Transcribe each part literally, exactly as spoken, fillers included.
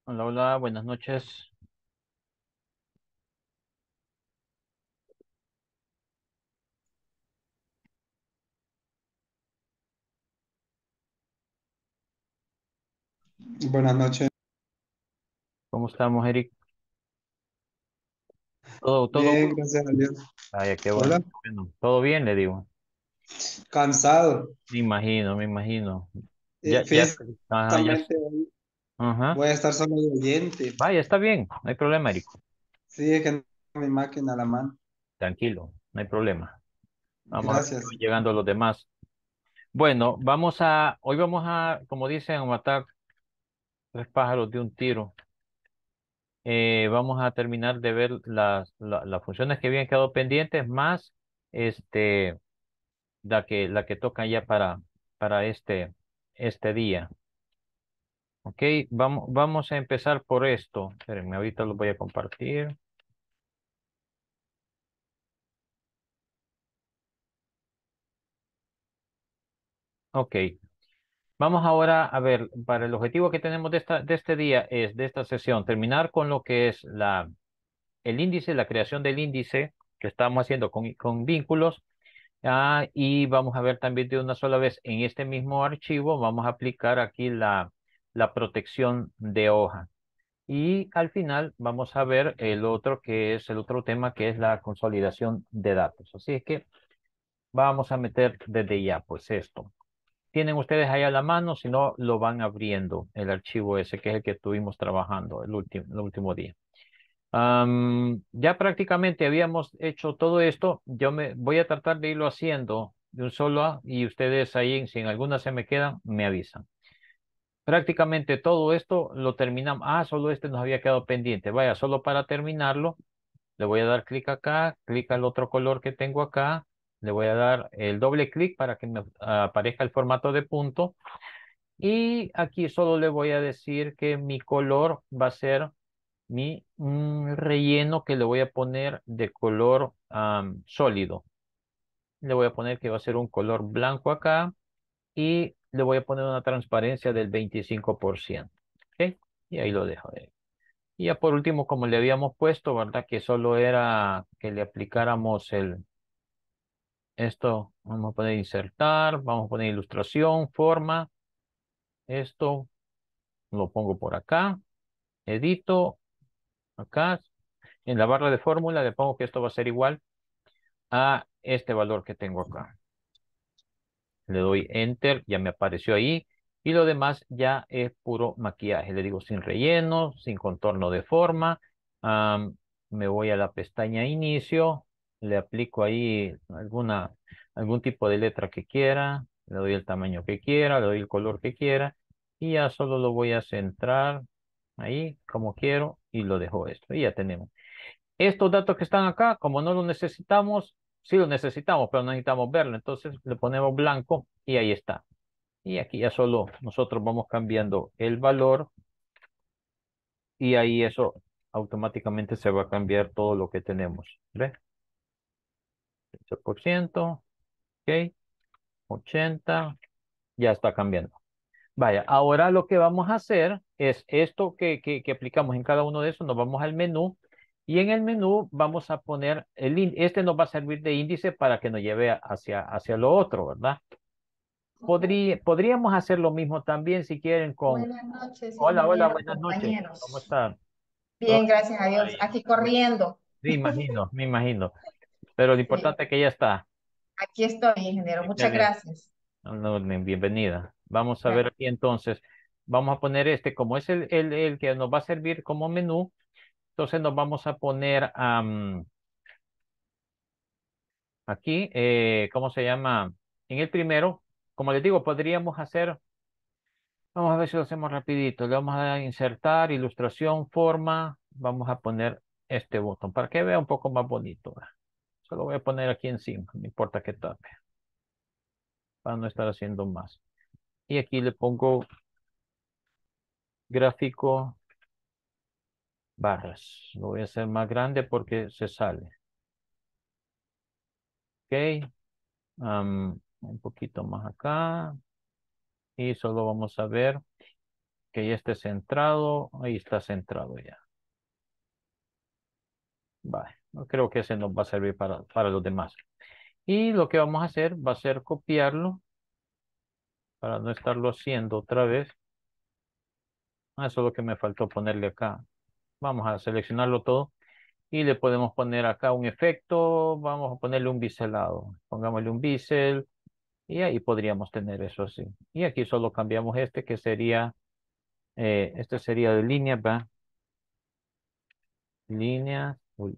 Hola, hola, buenas noches. Buenas noches. ¿Cómo estamos, Eric? Todo, todo Bien, bueno. gracias a Dios. Vaya, qué bueno, Hola. qué bueno. Todo bien, le digo. Cansado. Me imagino, me imagino. Eh, Ya, ya, fíjese, ajá, ya. justamente hoy Ajá. voy a estar solo de oyente. Vaya, está bien, no hay problema, Eric. Sí, es que no tengo mi máquina a la mano. Tranquilo, no hay problema. Vamos a ver si Gracias. van llegando los demás. Bueno, vamos a, hoy vamos a, como dicen, a matar tres pájaros de un tiro. Eh, vamos a terminar de ver las, la- las funciones que habían quedado pendientes, más este. la que, la que toca ya para, para este, este día. Ok, vamos, vamos a empezar por esto. Espérenme, ahorita lo voy a compartir. Ok, vamos ahora a ver, para el objetivo que tenemos de esta, de este día es, de esta sesión, terminar con lo que es la, el índice, la creación del índice que estamos haciendo con, con vínculos. Ah, y vamos a ver también de una sola vez en este mismo archivo, vamos a aplicar aquí la, la protección de hoja. Y al final vamos a ver el otro que es el otro tema que es la consolidación de datos. Así es que vamos a meter desde ya pues esto. Tienen ustedes ahí a la mano, si no lo van abriendo el archivo ese que es el que estuvimos trabajando el último, el último día. Am, ya prácticamente habíamos hecho todo esto. Yo me voy a tratar de irlo haciendo de un solo a- y ustedes ahí, si en alguna se me quedan, me avisan. Prácticamente todo esto lo terminamos. Ah, solo este nos había quedado pendiente. Vaya, solo para terminarlo, le voy a dar clic acá, clic al otro color que tengo acá, le voy a dar el doble clic para que me aparezca el formato de punto. Y aquí solo le voy a decir que mi color va a ser mi mm, relleno que le voy a poner de color am, sólido. Le voy a poner que va a ser un color blanco acá y le voy a poner una transparencia del veinticinco por ciento. ¿Ok? Y ahí lo dejo. ahí. Y ya por último, como le habíamos puesto, ¿verdad? Que solo era que le aplicáramos el, esto, vamos a poner insertar, vamos a poner ilustración, forma, esto, lo pongo por acá, edito, acá, en la barra de fórmula le pongo que esto va a ser igual a este valor que tengo acá. Le doy enter, ya me apareció ahí. Y lo demás ya es puro maquillaje. Le digo sin relleno, sin contorno de forma. Am, me voy a la pestaña inicio. Le aplico ahí alguna, algún tipo de letra que quiera. Le doy el tamaño que quiera, le doy el color que quiera. Y ya solo lo voy a centrar ahí como quiero y lo dejo esto. Y ya tenemos. Estos datos que están acá, como no los necesitamos, sí los necesitamos, pero no necesitamos verlo. Entonces le ponemos blanco y ahí está. Y aquí ya solo nosotros vamos cambiando el valor y ahí eso automáticamente se va a cambiar todo lo que tenemos. ¿Ve? ocho por ciento, ok, ochenta, ya está cambiando. Vaya, ahora lo que vamos a hacer es esto que, que, que aplicamos en cada uno de esos, nos vamos al menú y en el menú vamos a poner el ín- este nos va a servir de índice para que nos lleve hacia, hacia lo otro, ¿verdad? Podría, podríamos hacer lo mismo también si quieren con, Buenas noches, hola, hola, ingeniero, buenas noches, ¿cómo compañeros. están? Oh, Bien, gracias a Dios. ay, Aquí muy- corriendo. me imagino, me imagino, pero lo Sí, importante es que ya está. aquí estoy, ingeniero. Muchas Excelente. gracias. No, no, bienvenida. Vamos a ver Gracias. aquí entonces. Vamos a poner este, como es el, el, el que nos va a servir como menú, entonces nos vamos a poner am, aquí, eh, ¿cómo se llama? En el primero, como les digo, podríamos hacer, vamos a ver si lo hacemos rapidito. Le vamos a dar a insertar, ilustración, forma. Vamos a poner este botón para que vea un poco más bonito. ¿Va? Solo voy a poner aquí encima, no importa que tape, para no estar haciendo más. Y aquí le pongo gráfico barras. Lo voy a hacer más grande porque se sale. Ok. Am, un poquito más acá. Y solo vamos a ver. Que ya esté centrado. Ahí está centrado ya. Vale. No creo que ese nos va a servir para, para los demás. Y lo que vamos a hacer va a ser copiarlo para no estarlo haciendo otra vez. Ah, eso es lo que me faltó ponerle acá. Vamos a seleccionarlo todo y le podemos poner acá un efecto. Vamos a ponerle un biselado. Pongámosle un bisel y ahí podríamos tener eso así. Y aquí solo cambiamos este que sería, eh, este sería de línea, va. Línea, uy,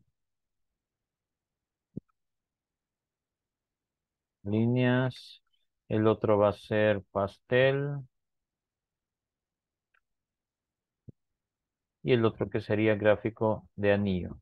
líneas. El otro va a ser pastel. Y el otro que sería gráfico de anillo.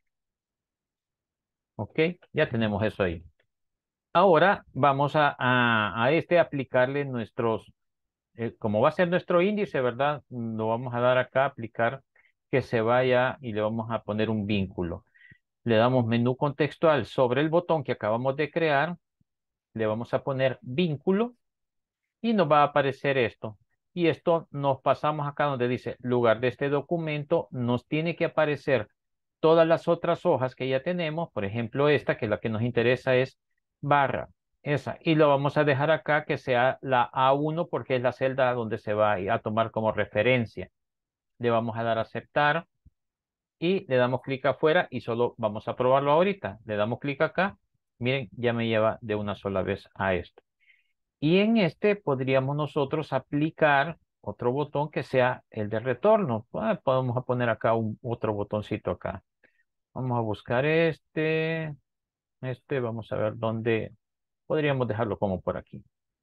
Ok, ya tenemos eso ahí. Ahora vamos a, a, a este aplicarle nuestros, eh, como va a ser nuestro índice, ¿verdad? Lo vamos a dar acá, aplicar que se vaya y le vamos a poner un vínculo. Le damos menú contextual sobre el botón que acabamos de crear. Le vamos a poner vínculo y nos va a aparecer esto. Y esto nos pasamos acá donde dice lugar de este documento, nos tiene que aparecer todas las otras hojas que ya tenemos, por ejemplo esta que la que nos interesa es barra, esa, y lo vamos a dejar acá que sea la A uno porque es la celda donde se va a tomar como referencia. Le vamos a dar a aceptar y le damos clic afuera y solo vamos a probarlo ahorita. Le damos clic acá, miren, ya me lleva de una sola vez a esto. Y en este podríamos nosotros aplicar otro botón que sea el de retorno. Ah, podemos poner acá un, otro botoncito acá. Vamos a buscar este. Este, vamos a ver dónde podríamos dejarlo como por aquí.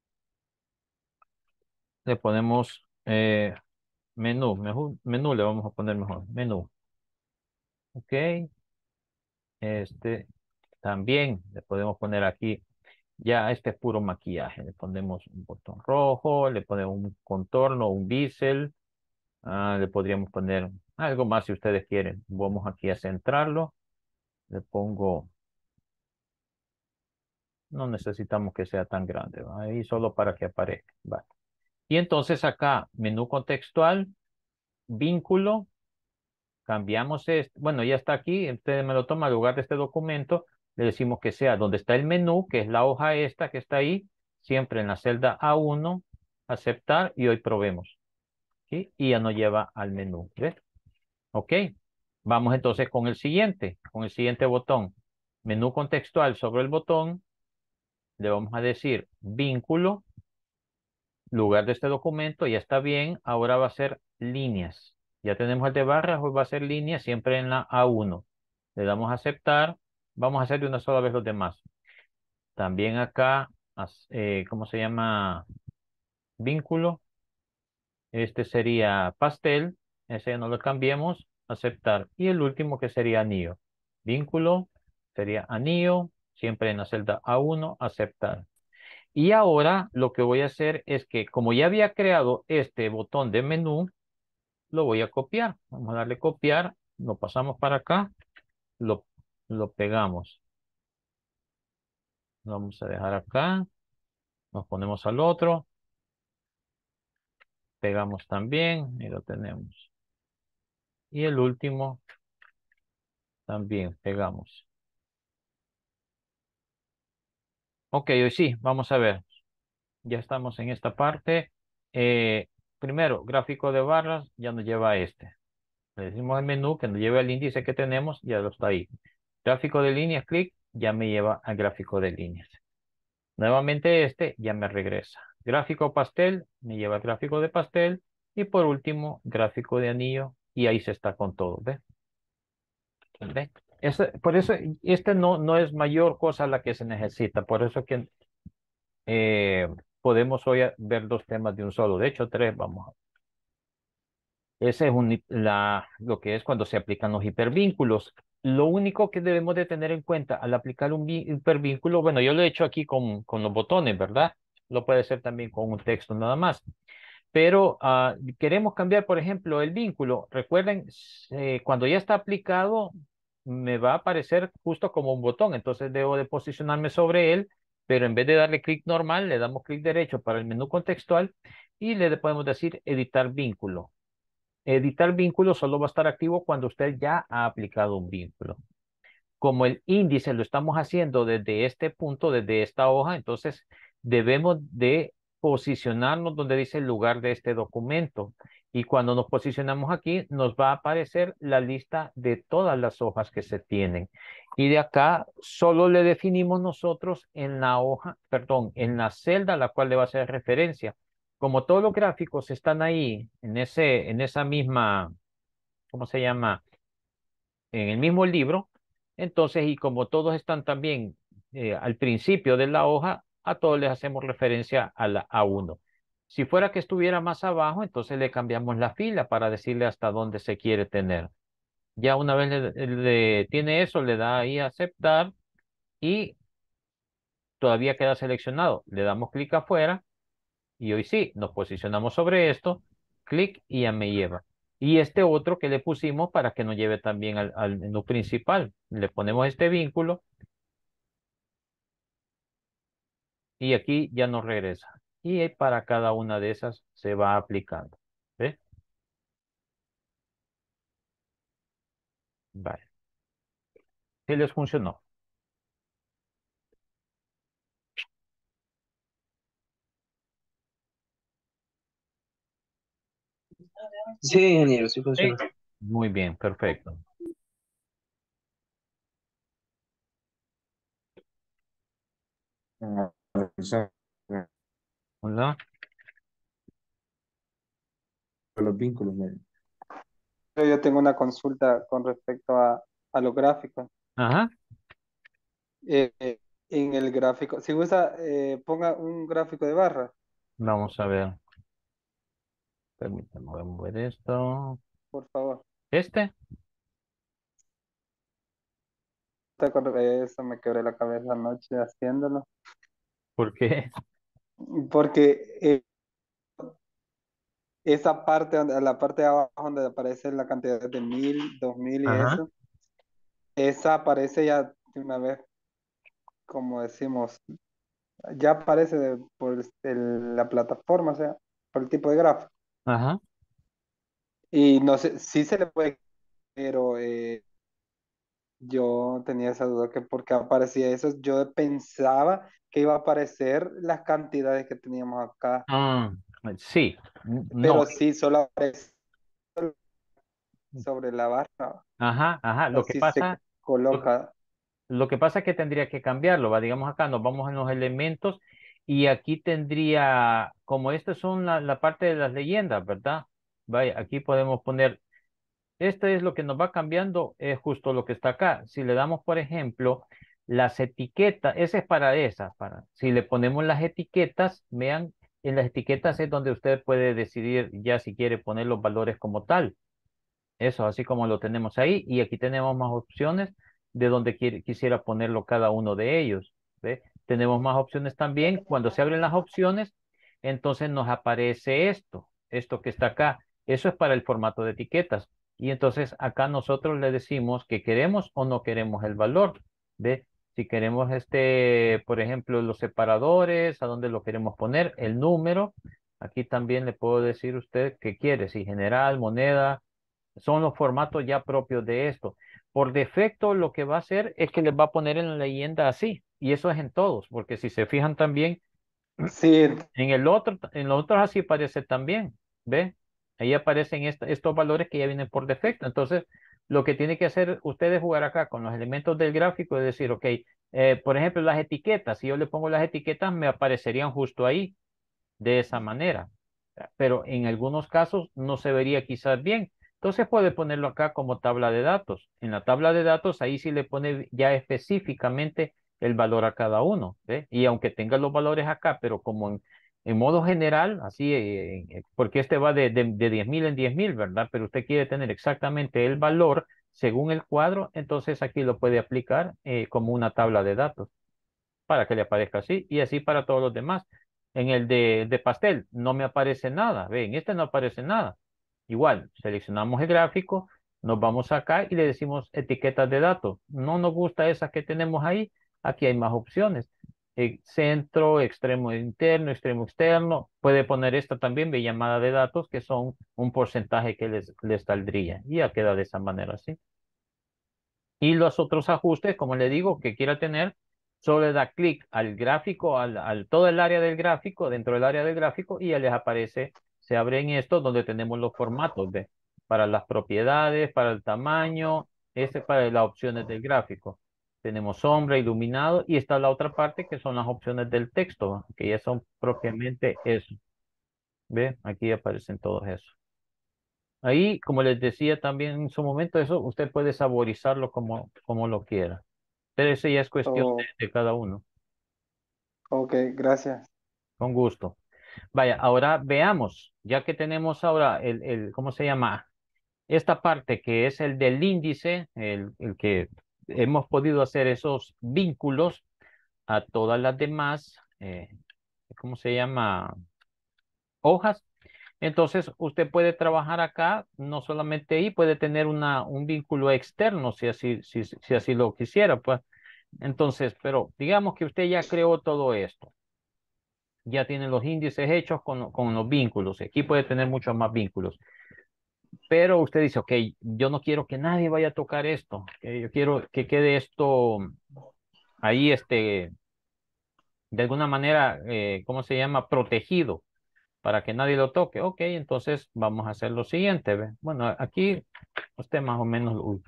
Le ponemos eh, menú, menú, menú le vamos a poner mejor. Menú. Ok. Este también le podemos poner aquí. Ya este es puro maquillaje. Le ponemos un botón rojo, le ponemos un contorno, un bisel. Ah, le podríamos poner algo más si ustedes quieren. Vamos aquí a centrarlo. Le pongo, no necesitamos que sea tan grande, ¿va? Ahí solo para que aparezca. Va. Y entonces acá, menú contextual, vínculo, cambiamos este, bueno, ya está aquí, usted me lo toma en lugar de este documento, le decimos que sea donde está el menú, que es la hoja esta que está ahí, siempre en la celda A uno, aceptar y hoy probemos. ¿Sí? Y ya nos lleva al menú. ¿Ves? Ok. Vamos entonces con el siguiente, con el siguiente botón. Menú contextual sobre el botón. Le vamos a decir vínculo. Lugar de este documento, ya está bien. Ahora va a ser líneas. Ya tenemos el de barras, hoy va a ser líneas siempre en la A uno. Le damos a aceptar. Vamos a hacer de una sola vez los demás. También acá, eh, ¿cómo se llama? Vínculo. Este sería pastel. Ese no lo cambiemos. Aceptar. Y el último que sería anillo. Vínculo sería anillo. Siempre en la celda A uno. Aceptar. Y ahora lo que voy a hacer es que como ya había creado este botón de menú, lo voy a copiar. Vamos a darle copiar. Lo pasamos para acá. Lo, lo pegamos. Lo vamos a dejar acá. Nos ponemos al otro. Pegamos también. Y lo tenemos. Y el último también pegamos. Ok, hoy sí, vamos a ver. Ya estamos en esta parte. Eh, primero, gráfico de barras, ya nos lleva a este. Le decimos al menú que nos lleve al índice que tenemos, ya lo está ahí. Gráfico de líneas, clic, ya me lleva al gráfico de líneas. Nuevamente este ya me regresa. Gráfico pastel, me lleva al gráfico de pastel. Y por último, gráfico de anillo, y ahí se está con todo, ¿ve? ¿Ve? Este- por eso, este no, no es mayor cosa la que se necesita. Por eso que eh, podemos hoy ver dos temas de un solo. De hecho, tres, vamos a ese es un, la, lo que es cuando se aplican los hipervínculos. Lo único que debemos de tener en cuenta al aplicar un vi- hipervínculo, bueno, yo lo he hecho aquí con, con los botones, ¿verdad? Lo puede hacer también con un texto nada más. Pero ah, queremos cambiar, por ejemplo, el vínculo. Recuerden, eh, cuando ya está aplicado, me va a aparecer justo como un botón. Entonces debo de posicionarme sobre él, pero en vez de darle clic normal, le damos clic derecho para el menú contextual y le podemos decir editar vínculo. Editar vínculo solo va a estar activo cuando usted ya ha aplicado un vínculo. Como el índice lo estamos haciendo desde este punto, desde esta hoja, entonces debemos de posicionarnos donde dice el lugar de este documento. Y cuando nos posicionamos aquí, nos va a aparecer la lista de todas las hojas que se tienen. Y de acá solo le definimos nosotros en la hoja, perdón, en la celda a la cual le va a hacer referencia. Como todos los gráficos están ahí, en ese, en esa misma, ¿cómo se llama? En el mismo libro. Entonces, y como todos están también eh, al principio de la hoja, a todos les hacemos referencia a la A uno. Si fuera que estuviera más abajo, entonces le cambiamos la fila para decirle hasta dónde se quiere tener. Ya una vez le, le tiene eso, le da ahí a aceptar y todavía queda seleccionado. Le damos clic afuera y hoy sí, nos posicionamos sobre esto, clic y ya me lleva. Y este otro que le pusimos para que nos lleve también al, al menú principal. Le ponemos este vínculo y aquí ya nos regresa. Y para cada una de esas se va aplicando. ¿Ve? Vale. ¿Sí les funcionó? Sí, ingeniero, sí Sí. funciona. Muy bien, perfecto. Ah, eso, ¿Hola? los vínculos, ¿no? Pero yo tengo una consulta con respecto a, a los gráficos. Ajá. Eh, eh, en el gráfico, si usa, eh, ponga un gráfico de barra, Vamos a ver. Permítame voy a mover esto. por favor. ¿Este? Te acuerdas de eso, me quebré la cabeza anoche haciéndolo. ¿Por qué? Porque eh, esa parte, donde- la parte de abajo donde aparece la cantidad de mil, dos mil y Ajá. eso, esa aparece ya de una vez, como decimos, ya aparece de- por el- el- la plataforma, o sea, por el tipo de gráfico. Ajá. Y no sé, sí se le puede, pero eh, yo tenía esa duda que por qué aparecía eso. Yo pensaba que iba a aparecer las cantidades que teníamos acá, Ah, sí. N- No. pero sí, solo aparece sobre la barra, Ajá, ajá. o Lo que si se pasa, lo, coloca. Lo que pasa es que tendría que cambiarlo, va, digamos acá nos vamos en los elementos y aquí tendría, como estas son la, la parte de las leyendas, ¿verdad? Vaya, aquí podemos poner, esto es lo que nos va cambiando, es justo lo que está acá. Si le damos, por ejemplo, las etiquetas, ese es para esas, para, si le ponemos las etiquetas, vean, en las etiquetas es donde usted puede decidir ya si quiere poner los valores como tal. Eso, así como lo tenemos ahí. Y aquí tenemos más opciones de donde quiere- quisiera ponerlo cada uno de ellos. ¿Ve? Tenemos más opciones también. Cuando se abren las opciones, entonces nos aparece esto, esto que está acá. Eso es para el formato de etiquetas. Y entonces acá nosotros le decimos que queremos o no queremos el valor. ¿Ve? Si queremos este, por ejemplo, los separadores, a dónde lo queremos poner, el número. Aquí también le puedo decir usted qué quiere, si general, moneda, son los formatos ya propios de esto. Por defecto, lo que va a hacer es que les va a poner en la leyenda así. Y eso es en todos, porque si se fijan también, Sí, en el otro, en los otros así aparece también. ¿Ve? Ahí aparecen esta- estos valores que ya vienen por defecto. Entonces, lo que tiene que hacer usted es jugar acá con los elementos del gráfico y decir, ok, eh, por ejemplo, las etiquetas. Si yo le pongo las etiquetas, me aparecerían justo ahí, de esa manera. Pero en algunos casos no se vería quizás bien. Entonces puede ponerlo acá como tabla de datos. En la tabla de datos ahí sí le pone ya específicamente el valor a cada uno, ¿ve? Y aunque tenga los valores acá, pero como en, en modo general, así, eh, eh, porque este va de, de, de diez mil en diez mil, ¿verdad? Pero usted quiere tener exactamente el valor según el cuadro, entonces aquí lo puede aplicar eh, como una tabla de datos para que le aparezca así y así para todos los demás. En el de, de pastel no me aparece nada, ve, en este no aparece nada. Igual, seleccionamos el gráfico, nos vamos acá y le decimos etiquetas de datos. No nos gusta esas que tenemos ahí, aquí hay más opciones. eh, centro, extremo interno, extremo externo. Puede poner esta también de llamada de datos, que son un porcentaje que les, les saldría. Y ya queda de esa manera así. Y los otros ajustes, como le digo, que quiera tener, solo le da clic al gráfico, al, al todo el área del gráfico, dentro del área del gráfico, y ya les aparece, se abre en esto donde tenemos los formatos, ¿ve? Para las propiedades, para el tamaño, este para las opciones del gráfico. Tenemos sombra, iluminado, y está la otra parte que son las opciones del texto, ¿va? Que ya son propiamente eso. ¿Ve? Aquí aparecen todos esos. Ahí, como les decía también en su momento, eso usted puede saborizarlo como, como lo quiera. Pero eso ya es cuestión de, Oh, de cada uno. ok, gracias. Con gusto. Vaya, ahora veamos, ya que tenemos ahora el, el, ¿cómo se llama? Esta parte que es el del índice, el, el que hemos podido hacer esos vínculos a todas las demás, eh, ¿cómo se llama? Hojas. Entonces, usted puede trabajar acá, no solamente ahí, puede tener una, un vínculo externo, si así, si, si así lo quisiera, pues. Entonces, pero digamos que usted ya creó todo esto, ya tiene los índices hechos con, con los vínculos, aquí puede tener muchos más vínculos, pero usted dice, ok, yo no quiero que nadie vaya a tocar esto, que yo quiero que quede esto ahí, este, de alguna manera, eh, ¿cómo se llama? Protegido para que nadie lo toque. Ok, entonces vamos a hacer lo siguiente, ¿ve? Bueno, aquí usted más o menos, uy,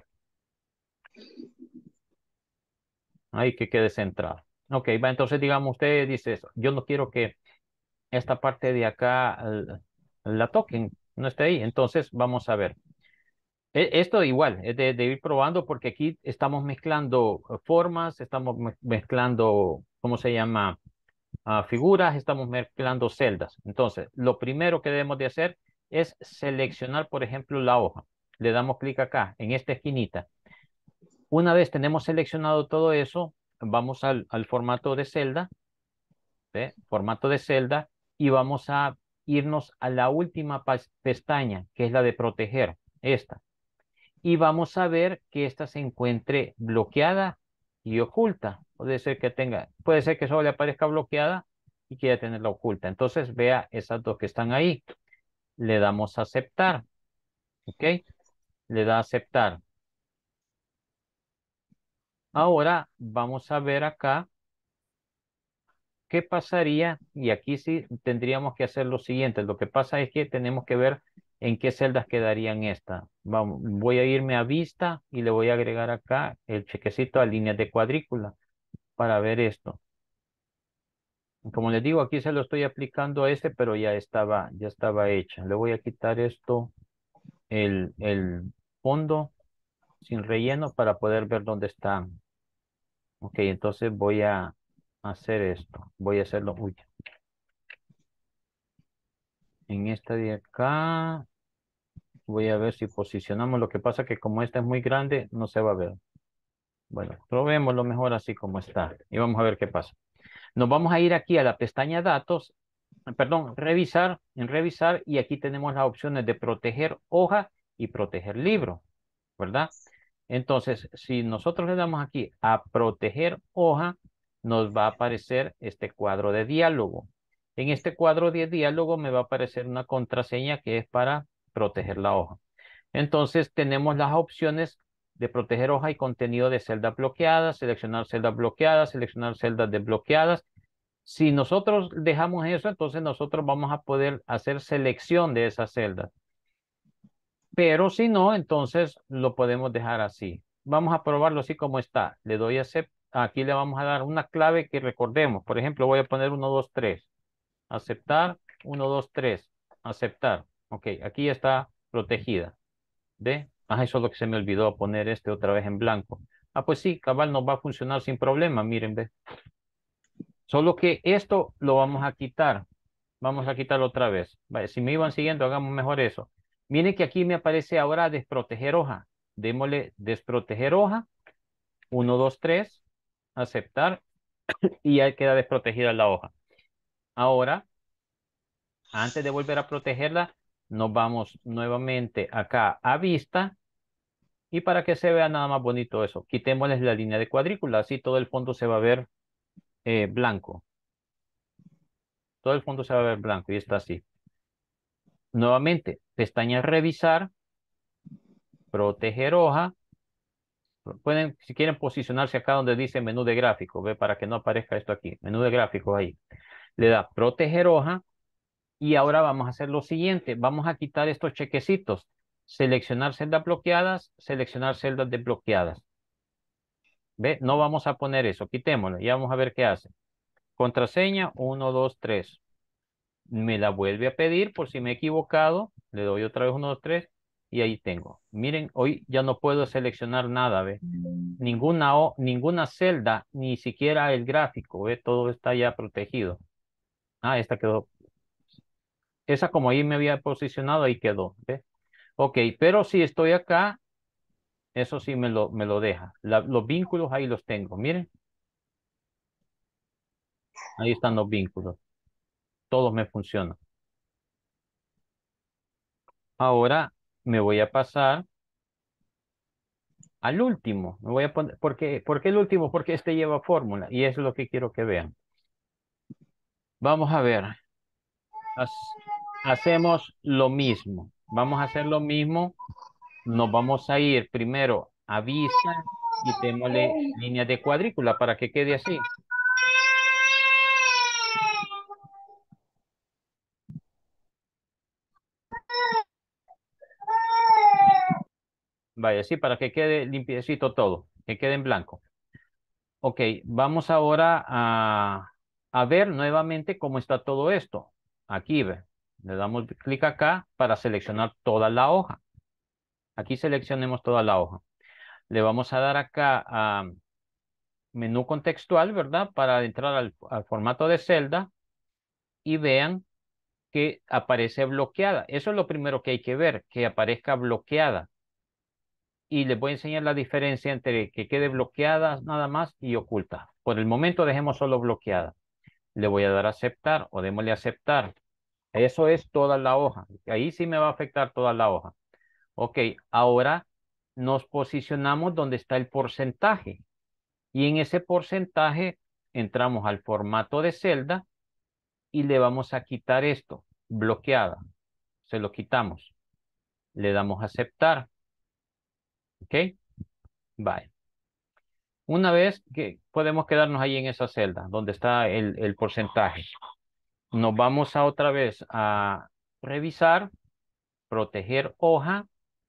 ahí que quede centrado. Ok, va, entonces digamos, usted dice eso, yo no quiero que esta parte de acá eh, la toquen, no esté ahí. Entonces vamos a ver. E- Esto igual, es de, de ir probando porque aquí estamos mezclando eh, formas, estamos me- mezclando, ¿cómo se llama? Ah, figuras, estamos mezclando celdas. Entonces, lo primero que debemos de hacer es seleccionar, por ejemplo, la hoja. Le damos clic acá, en esta esquinita. Una vez tenemos seleccionado todo eso, vamos al, al formato de celda, ¿ve? Formato de celda, y vamos a irnos a la última pas- pestaña, que es la de proteger, esta. Y vamos a ver que esta se encuentre bloqueada y oculta. Puede ser que tenga, puede ser que solo le aparezca bloqueada y quiera tenerla oculta. Entonces vea esas dos que están ahí. Le damos a aceptar. ¿Ok? Le da a aceptar. Ahora vamos a ver acá qué pasaría. Y aquí sí tendríamos que hacer lo siguiente. Lo que pasa es que tenemos que ver en qué celdas quedarían estas. Vamos, voy a irme a vista y le voy a agregar acá el chequecito a líneas de cuadrícula para ver esto. Como les digo, aquí se lo estoy aplicando a este, pero ya estaba, ya estaba hecha. Le voy a quitar esto, el, el fondo sin relleno para poder ver dónde están. Ok, entonces voy a hacer esto. Voy a hacerlo, uy, en esta de acá. Voy a ver si posicionamos. Lo que pasa que como esta es muy grande, no se va a ver. Bueno, probémoslo mejor así como está. Y vamos a ver qué pasa. Nos vamos a ir aquí a la pestaña datos, perdón, revisar, en revisar, y aquí tenemos las opciones de proteger hoja y proteger libro, ¿verdad? Entonces, si nosotros le damos aquí a proteger hoja, nos va a aparecer este cuadro de diálogo. En este cuadro de diálogo me va a aparecer una contraseña que es para proteger la hoja. Entonces tenemos las opciones de proteger hoja y contenido de celdas bloqueadas, seleccionar celdas bloqueadas, seleccionar celdas desbloqueadas. Si nosotros dejamos eso, entonces nosotros vamos a poder hacer selección de esas celdas. Pero si no, entonces lo podemos dejar así. Vamos a probarlo así como está. Le doy a aceptar. Aquí le vamos a dar una clave que recordemos. Por ejemplo, voy a poner uno, dos, tres. Aceptar, uno, dos, tres. Aceptar. Ok, aquí está protegida. ¿Ve? Ah, eso es lo que se me olvidó poner este otra vez en blanco. Ah, pues sí, cabal nos va a funcionar sin problema. Miren, ve. Solo que esto lo vamos a quitar. Vamos a quitarlo otra vez. Vale, si me iban siguiendo, hagamos mejor eso. Miren que aquí me aparece ahora desproteger hoja. Démosle desproteger hoja. Uno, dos, tres. Aceptar. Y ya queda desprotegida la hoja. Ahora, antes de volver a protegerla, nos vamos nuevamente acá a vista. Y para que se vea nada más bonito eso, quitémosles la línea de cuadrícula. Así todo el fondo se va a ver eh, blanco. Todo el fondo se va a ver blanco y está así. Nuevamente, pestaña revisar, proteger hoja. Pueden, si quieren, posicionarse acá donde dice menú de gráfico, ve, para que no aparezca esto aquí. Menú de gráficos ahí. Le da proteger hoja y ahora vamos a hacer lo siguiente. Vamos a quitar estos chequecitos. Seleccionar celdas bloqueadas, seleccionar celdas desbloqueadas. ¿Ve? No vamos a poner eso. Quitémoslo y vamos a ver qué hace. Contraseña uno, dos, tres. Me la vuelve a pedir por si me he equivocado. Le doy otra vez uno, dos, tres y ahí tengo. Miren, hoy ya no puedo seleccionar nada, ¿ve? Ninguna, o- ninguna celda, ni siquiera el gráfico, ¿ve? Todo está ya protegido. Ah, esta quedó. Esa como ahí me había posicionado, ahí quedó, ¿ve? Ok, pero si estoy acá, eso sí me lo, me lo deja. La- los vínculos ahí los tengo, miren. Ahí están los vínculos. Todos me funcionan. Ahora me voy a pasar al último. Me voy a poner, ¿por qué, por qué el último? Porque este lleva fórmula y eso es lo que quiero que vean. Vamos a ver. Haz- hacemos lo mismo. Vamos a hacer lo mismo. Nos vamos a ir primero a vista y démosle línea de cuadrícula para que quede así. Vaya, así para que quede limpiecito todo, que quede en blanco. Ok, vamos ahora a, a ver nuevamente cómo está todo esto. Aquí ve, le damos clic acá para seleccionar toda la hoja. Aquí seleccionemos toda la hoja. Le vamos a dar acá a menú contextual, ¿verdad? Para entrar al, al formato de celda y vean que aparece bloqueada. Eso es lo primero que hay que ver, que aparezca bloqueada. Y les voy a enseñar la diferencia entre que quede bloqueada nada más y oculta. Por el momento dejemos solo bloqueada. Le voy a dar a aceptar o démosle a aceptar. Eso es toda la hoja. Ahí sí me va a afectar toda la hoja. Ok, ahora nos posicionamos donde está el porcentaje. Y en ese porcentaje entramos al formato de celda y le vamos a quitar esto, bloqueada. Se lo quitamos. Le damos a aceptar. ¿Ok? Bye. Una vez que podemos quedarnos ahí en esa celda donde está el, el porcentaje. Nos vamos a otra vez a revisar, proteger hoja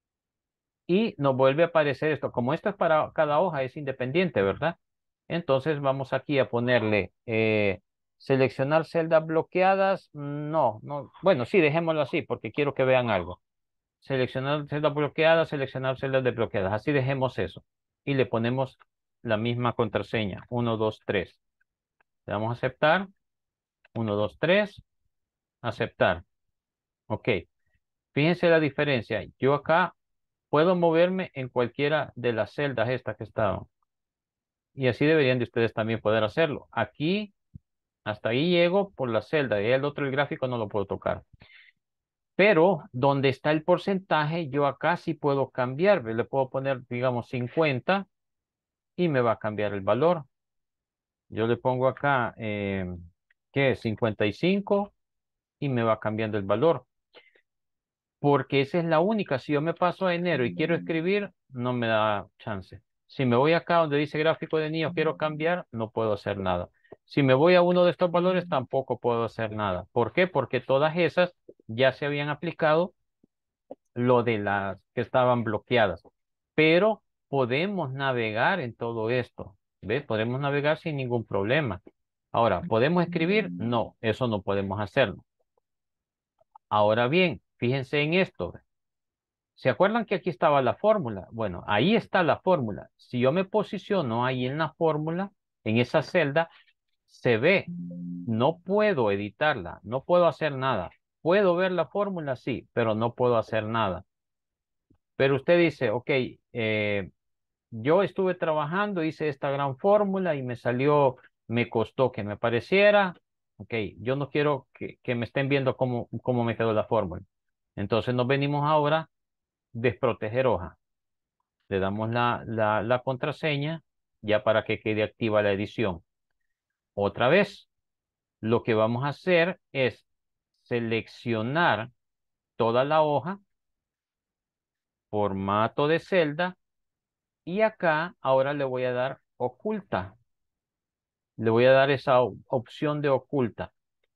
y nos vuelve a aparecer esto. Como esto es para cada hoja, es independiente, ¿verdad? Entonces vamos aquí a ponerle eh, seleccionar celdas bloqueadas. No, no. Bueno, sí, dejémoslo así porque quiero que vean algo. Seleccionar celdas bloqueadas, seleccionar celdas desbloqueadas. Así dejemos eso. Y le ponemos la misma contraseña. Uno, dos, tres. Le damos a aceptar. Uno, dos, tres. Aceptar. Ok. Fíjense la diferencia. Yo acá puedo moverme en cualquiera de las celdas estas que estaban. Y así deberían de ustedes también poder hacerlo. Aquí, hasta ahí llego por la celda. Y el otro, el gráfico, no lo puedo tocar. Pero donde está el porcentaje, yo acá sí puedo cambiar. Le puedo poner, digamos, cincuenta y me va a cambiar el valor. Yo le pongo acá, eh, ¿qué es? cincuenta y cinco y me va cambiando el valor. Porque esa es la única. Si yo me paso a enero y quiero escribir, no me da chance. Si me voy acá donde dice gráfico de niños, quiero cambiar, no puedo hacer nada. Si me voy a uno de estos valores, tampoco puedo hacer nada. ¿Por qué? Porque todas esas ya se habían aplicado lo de las que estaban bloqueadas. Pero podemos navegar en todo esto. ¿Ves? Podemos navegar sin ningún problema. Ahora, ¿podemos escribir? No, eso no podemos hacerlo. Ahora bien, fíjense en esto. ¿Se acuerdan que aquí estaba la fórmula? Bueno, ahí está la fórmula. Si yo me posiciono ahí en la fórmula, en esa celda, se ve. No puedo editarla, no puedo hacer nada. ¿Puedo ver la fórmula? Sí, pero no puedo hacer nada. Pero usted dice, ok, eh, yo estuve trabajando, hice esta gran fórmula y me salió, me costó que me pareciera. Ok, yo no quiero que, que me estén viendo cómo, cómo me quedó la fórmula. Entonces nos venimos ahora desproteger hoja. Le damos la, la, la contraseña ya para que quede activa la edición. Otra vez, lo que vamos a hacer es seleccionar toda la hoja, formato de celda, y acá ahora le voy a dar oculta. Le voy a dar esa op- opción de oculta.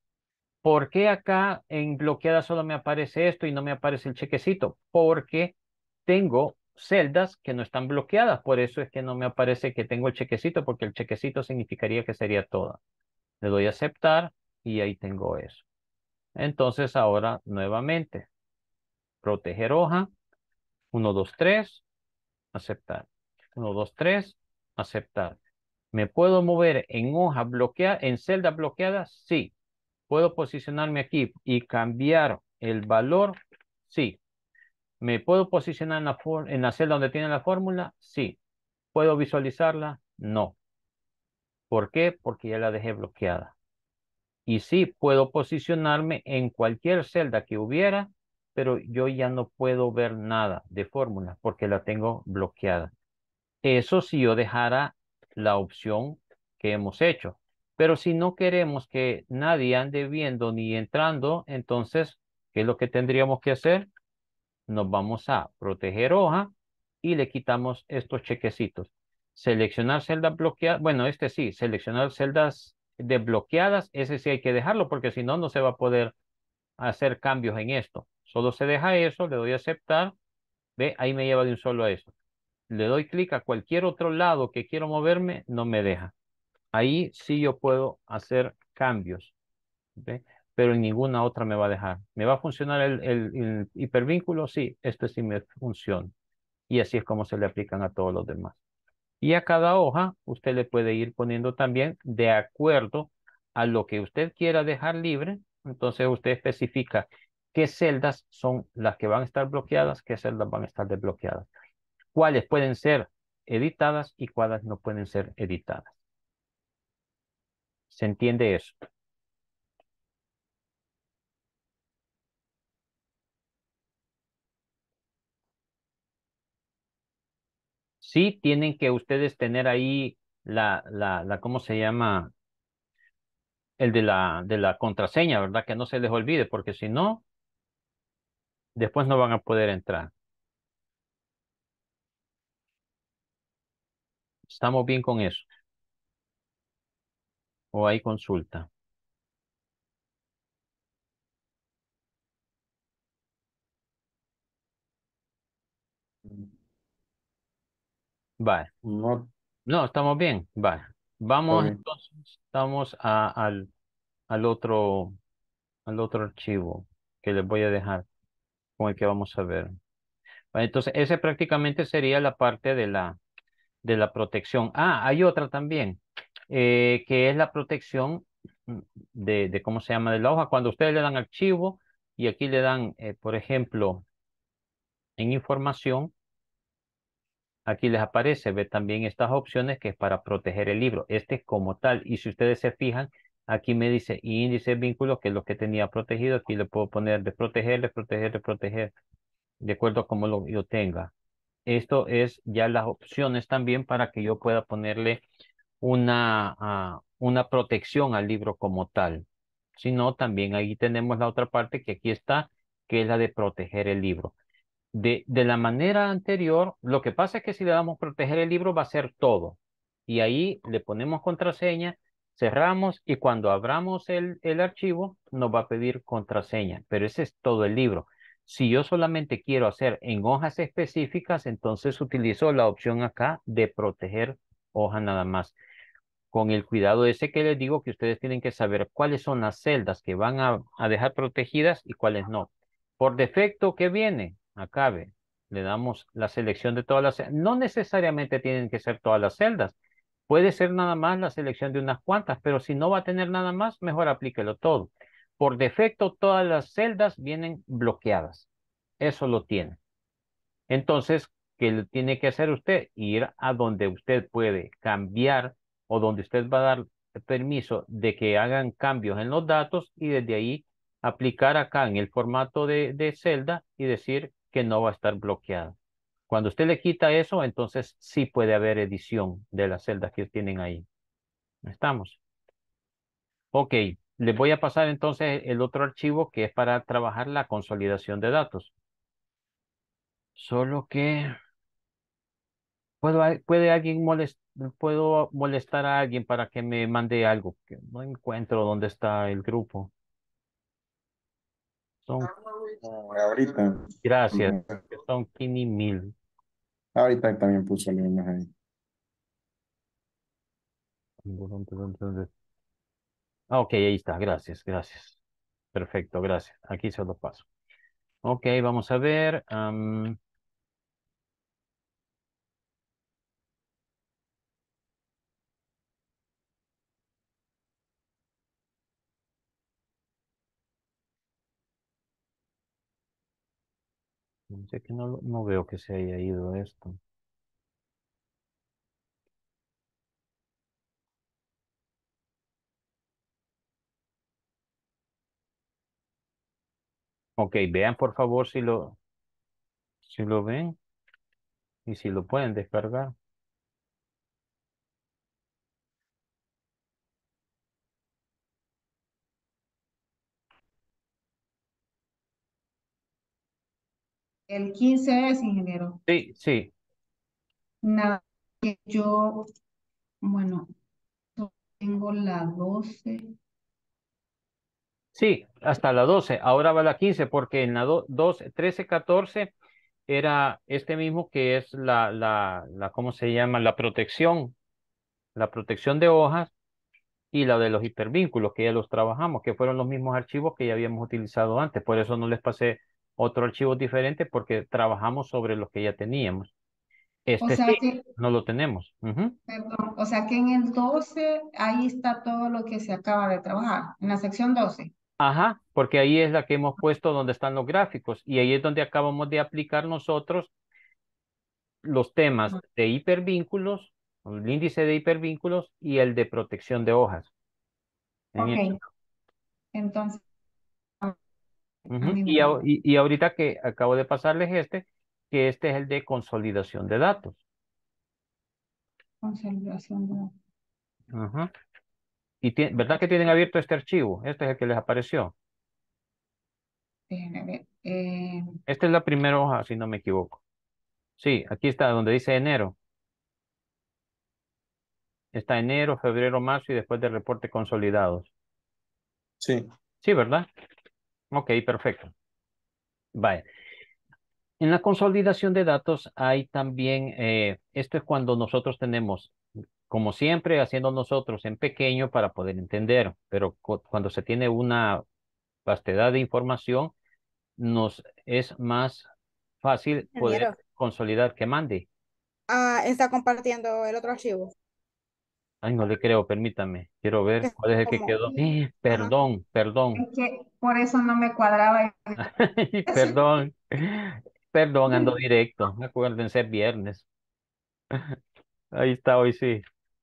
¿Por qué acá en bloqueada solo me aparece esto y no me aparece el chequecito? Porque tengo celdas que no están bloqueadas. Por eso es que no me aparece que tengo el chequecito, porque el chequecito significaría que sería toda. Le doy a aceptar y ahí tengo eso. Entonces ahora nuevamente, proteger hoja, uno, dos, tres, aceptar. uno, dos, tres, aceptar. ¿Me puedo mover en hoja bloqueada, en celda bloqueada? Sí. ¿Puedo posicionarme aquí y cambiar el valor? Sí. ¿Me puedo posicionar en la, for- en la celda donde tiene la fórmula? Sí. ¿Puedo visualizarla? No. ¿Por qué? Porque ya la dejé bloqueada. Y sí, puedo posicionarme en cualquier celda que hubiera, pero yo ya no puedo ver nada de fórmula porque la tengo bloqueada. Eso si yo dejara la opción que hemos hecho. Pero si no queremos que nadie ande viendo ni entrando, entonces, ¿qué es lo que tendríamos que hacer? Nos vamos a proteger hoja y le quitamos estos chequecitos. Seleccionar celdas bloqueadas. Bueno, este sí, seleccionar celdas desbloqueadas. Ese sí hay que dejarlo porque si no, no se va a poder hacer cambios en esto. Solo se deja eso, le doy a aceptar. Ve, ahí me lleva de un solo a eso. Le doy clic a cualquier otro lado que quiero moverme, no me deja. Ahí sí yo puedo hacer cambios, ¿ve? Pero en ninguna otra me va a dejar. ¿Me va a funcionar el, el- el hipervínculo? Sí, este sí me funciona. Y así es como se le aplican a todos los demás. Y a cada hoja usted le puede ir poniendo también de acuerdo a lo que usted quiera dejar libre. Entonces usted especifica qué celdas son las que van a estar bloqueadas, qué celdas van a estar desbloqueadas, cuáles pueden ser editadas y cuáles no pueden ser editadas. ¿Se entiende eso? Sí, tienen que ustedes tener ahí la, la, la, ¿cómo se llama? El de la, de la contraseña, ¿verdad? Que no se les olvide, porque si no, después no van a poder entrar. ¿Estamos bien con eso? ¿O hay consulta? Vale. No, No, estamos bien. Vale. está Vamos bien. entonces, estamos a- al, al otro, al otro archivo que les voy a dejar con el que vamos a ver. Vale, entonces, ese prácticamente sería la parte de la, de la protección. Ah, hay otra también, eh, que es la protección mm, de, de, ¿cómo se llama? De la hoja. Cuando ustedes le dan archivo y aquí le dan, eh, por ejemplo, en información, aquí les aparece, ve también estas opciones que es para proteger el libro. Este es como tal. Y si ustedes se fijan, aquí me dice índice de vínculo, que es lo que tenía protegido. Aquí le puedo poner de proteger, de proteger, de proteger, de acuerdo a cómo lo, yo tenga. Esto es ya las opciones también para que yo pueda ponerle una, ah, una protección al libro como tal. Si no, también ahí tenemos la otra parte que aquí está, que es la de proteger el libro. De, de la manera anterior, lo que pasa es que si le damos proteger el libro va a ser todo. Y ahí le ponemos contraseña, cerramos y cuando abramos el, el archivo nos va a pedir contraseña. Pero ese es todo el libro. Si yo solamente quiero hacer en hojas específicas, entonces utilizo la opción acá de proteger hoja nada más, con el cuidado ese que les digo, que ustedes tienen que saber cuáles son las celdas que van a, a dejar protegidas y cuáles no. Por defecto, ¿qué viene? Acá ve, le damos la selección de todas las celdas. No necesariamente tienen que ser todas las celdas. Puede ser nada más la selección de unas cuantas, pero si no va a tener nada más, mejor aplíquelo todo. Por defecto, todas las celdas vienen bloqueadas. Eso lo tiene. Entonces, ¿qué le tiene que hacer usted? Ir a donde usted puede cambiar o donde usted va a dar permiso de que hagan cambios en los datos y desde ahí aplicar acá en el formato de, de celda y decir que no va a estar bloqueada. Cuando usted le quita eso, entonces sí puede haber edición de las celdas que tienen ahí. ¿Estamos? Ok, les voy a pasar entonces el otro archivo que es para trabajar la consolidación de datos. Solo que puedo, a- puede alguien molest, puedo molestar a alguien para que me mande algo, que no encuentro dónde está el grupo. Son, No, ahorita, gracias, que son quinientos mil. ahorita también puso la imagen. Ah, ok, ahí está, gracias, gracias. Perfecto, gracias. Aquí se lo paso. Ok, vamos a ver. am, no sé que no, lo- no veo que se haya ido esto. Ok, vean por favor si lo, si lo ven y si lo pueden descargar. El quince es, ingeniero. Sí, sí, Nada, que yo, bueno, tengo la doce. sí, hasta la doce. Ahora va la quince porque en la do- doce, trece, catorce era este mismo que es la, la, la, ¿cómo se llama? La protección, la protección de hojas y la de los hipervínculos que ya los trabajamos, que fueron los mismos archivos que ya habíamos utilizado antes. Por eso no les pasé otro archivo diferente porque trabajamos sobre los que ya teníamos. O Este sea sí, que, no lo tenemos. Ujú. perdón, o sea que en el doce ahí está todo lo que se acaba de trabajar, en la sección doce. Ajá, porque ahí es la que hemos puesto donde están los gráficos y ahí es donde acabamos de aplicar nosotros los temas Ah, de hipervínculos, el índice de hipervínculos y el de protección de hojas. En eso. ok, entonces a Ujú. mí me Y, da ahor- y, y ahorita que acabo de pasarles este, que este es el de consolidación de datos. consolidación de, Ajá. Y tie- ¿verdad que tienen abierto este archivo? Este es el que les apareció. déjenme ver, eh, Esta es la primera hoja, si no me equivoco. Sí, aquí está donde dice enero. Está enero, febrero, marzo y después de reporte consolidados. Sí, Sí, ¿verdad? Ok, perfecto. Vale. En la consolidación de datos hay también, eh, esto es cuando nosotros tenemos, como siempre, haciendo nosotros en pequeño para poder entender, pero cu- cuando se tiene una vastedad de información, nos es más fácil poder Ingeniero, consolidar que mande. ah, está compartiendo el otro archivo, Ay, no le creo, permítame. Quiero que ver es cuál es el que como, quedó. Eh, ajá, perdón, perdón, es que por eso no me cuadraba. perdón, perdón, ando directo. Acuérdense, es viernes. Ahí está, hoy sí.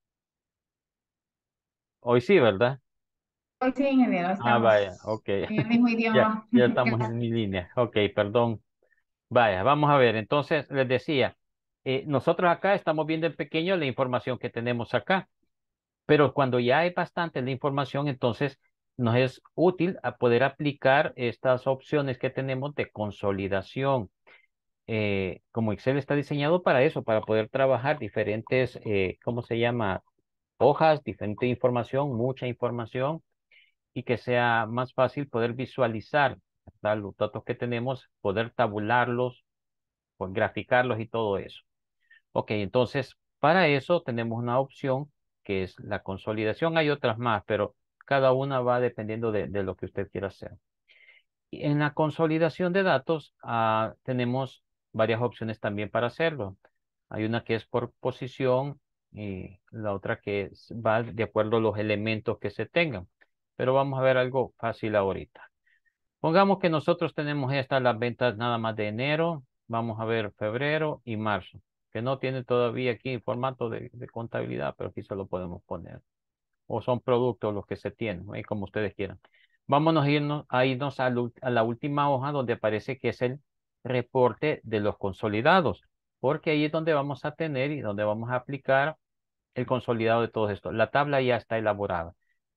Hoy sí, ¿verdad? Hoy sí, ingeniero, Ah, estamos vaya, ok. en el mismo Ya, idioma. ya estamos en mi línea. Ok, perdón. Vaya, vamos a ver. Entonces, les decía, eh, nosotros acá estamos viendo en pequeño la información que tenemos acá, pero cuando ya hay bastante la información, entonces nos es útil a poder aplicar estas opciones que tenemos de consolidación. Eh, como Excel está diseñado para eso, para poder trabajar diferentes, eh, ¿cómo se llama? Hojas, diferente información, mucha información y que sea más fácil poder visualizar, ¿verdad? Los datos que tenemos, poder tabularlos, pues, graficarlos y todo eso. Ok, entonces para eso tenemos una opción que es la consolidación. Hay otras más, pero cada una va dependiendo de, de lo que usted quiera hacer. Y en la consolidación de datos ah, tenemos varias opciones también para hacerlo. Hay una que es por posición y la otra que es- va de acuerdo a los elementos que se tengan. Pero vamos a ver algo fácil ahorita. Pongamos que nosotros tenemos estas las ventas nada más de enero. Vamos a ver febrero y marzo, que no tiene todavía aquí formato de, de contabilidad, pero aquí se lo podemos poner. O son productos los que se tienen, ahí como ustedes quieran. Vámonos a irnos, a irnos a, lu- a la última hoja donde aparece que es el reporte de los consolidados, porque ahí es donde vamos a tener y donde vamos a aplicar el consolidado de todo esto. La tabla ya está elaborada.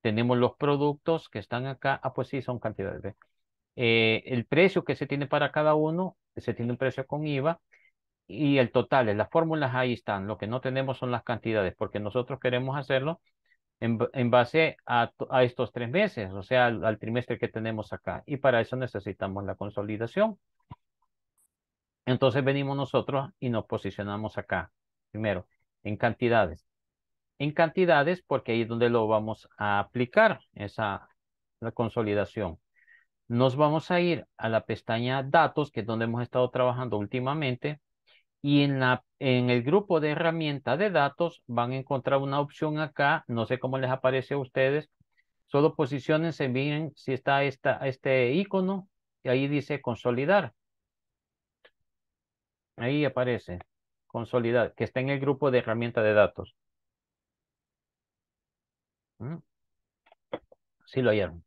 tenemos los productos que están acá. Ah, pues sí, son cantidades. ¿Ve? Eh, el precio que se tiene para cada uno, se tiene un precio con I V A. Y el total, las fórmulas ahí están. Lo que no tenemos son las cantidades, porque nosotros queremos hacerlo en, b- en base a, to- a estos tres meses, o sea, al, al trimestre que tenemos acá. Y para eso necesitamos la consolidación. Entonces venimos nosotros y nos posicionamos acá. Primero, en cantidades. En cantidades, porque ahí es donde lo vamos a aplicar, esa la consolidación. Nos vamos a ir a la pestaña Datos, que es donde hemos estado trabajando últimamente. Y en la, en el grupo de herramienta de datos van a encontrar una opción acá, no sé cómo les aparece a ustedes, solo posiciónense bien si está esta, este icono, y ahí dice consolidar, ahí aparece, consolidar, que está en el grupo de herramienta de datos. ¿Mm? Sí lo hallaron.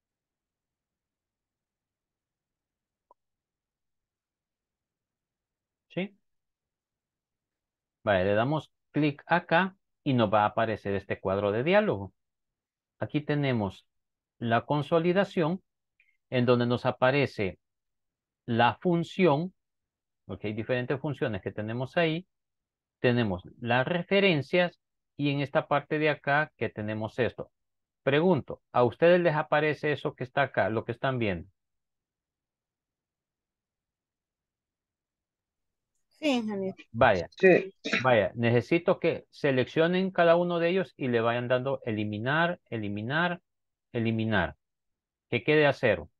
¿Sí? Vale, le damos clic acá y nos va a aparecer este cuadro de diálogo. Aquí tenemos la consolidación, en donde nos aparece la función. Ok, diferentes funciones que tenemos ahí. Tenemos las referencias y en esta parte de acá que tenemos esto. Pregunto, ¿a ustedes les aparece eso que está acá, lo que están viendo? Sí, ingeniero. Vaya, Sí, vaya, necesito que seleccionen cada uno de ellos y le vayan dando eliminar, eliminar, eliminar. Que quede a cero.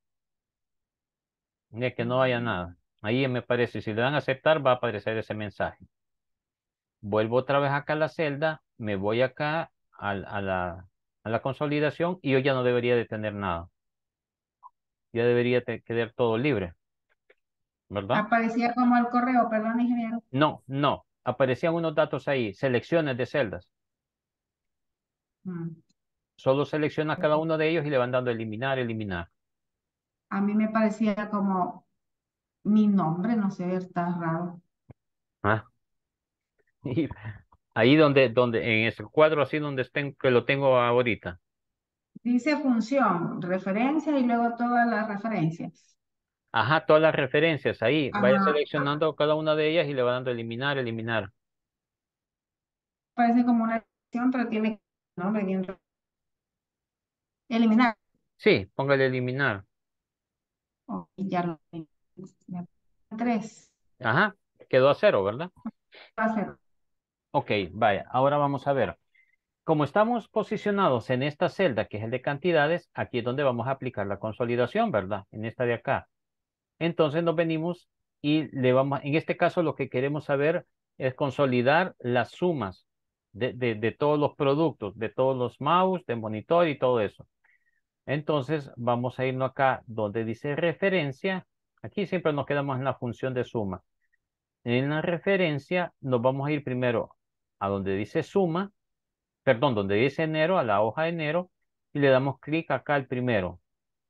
De que no haya nada. Ahí me parece, si le dan a aceptar va a aparecer ese mensaje. Vuelvo otra vez acá a la celda, me voy acá a, a la, a la consolidación y yo ya no debería de tener nada. Ya debería te- quedar todo libre, ¿verdad? Aparecía como el correo, perdón, ingeniero. No, no. Aparecían unos datos ahí, selecciones de celdas. Mm. Solo selecciona cada uno de ellos y le van dando eliminar, eliminar. A mí me parecía como mi nombre, no sé, está raro. Ah, y ahí donde, donde, en ese cuadro así donde estén, que lo tengo ahorita. Dice función, referencia y luego todas las referencias. Ajá, todas las referencias ahí. Vaya Ajá, seleccionando cada una de ellas y le va dando eliminar, eliminar. parece como una acción, pero tiene nombre bien. Eliminar. Sí, póngale eliminar. Oh, y ya lo tengo. Tres. Ajá, quedó a cero, ¿verdad? Va a ser. Ok, vaya, ahora vamos a ver. Como estamos posicionados en esta celda, que es el de cantidades, aquí es donde vamos a aplicar la consolidación, ¿verdad? En esta de acá. Entonces nos venimos y le vamos, en este caso lo que queremos saber es consolidar las sumas de, de, de todos los productos, de todos los mouse, de monitor y todo eso. Entonces vamos a irnos acá donde dice referencia. Aquí siempre nos quedamos en la función de suma. En la referencia nos vamos a ir primero a donde dice suma, perdón, donde dice enero, a la hoja de enero, y le damos clic acá al primero.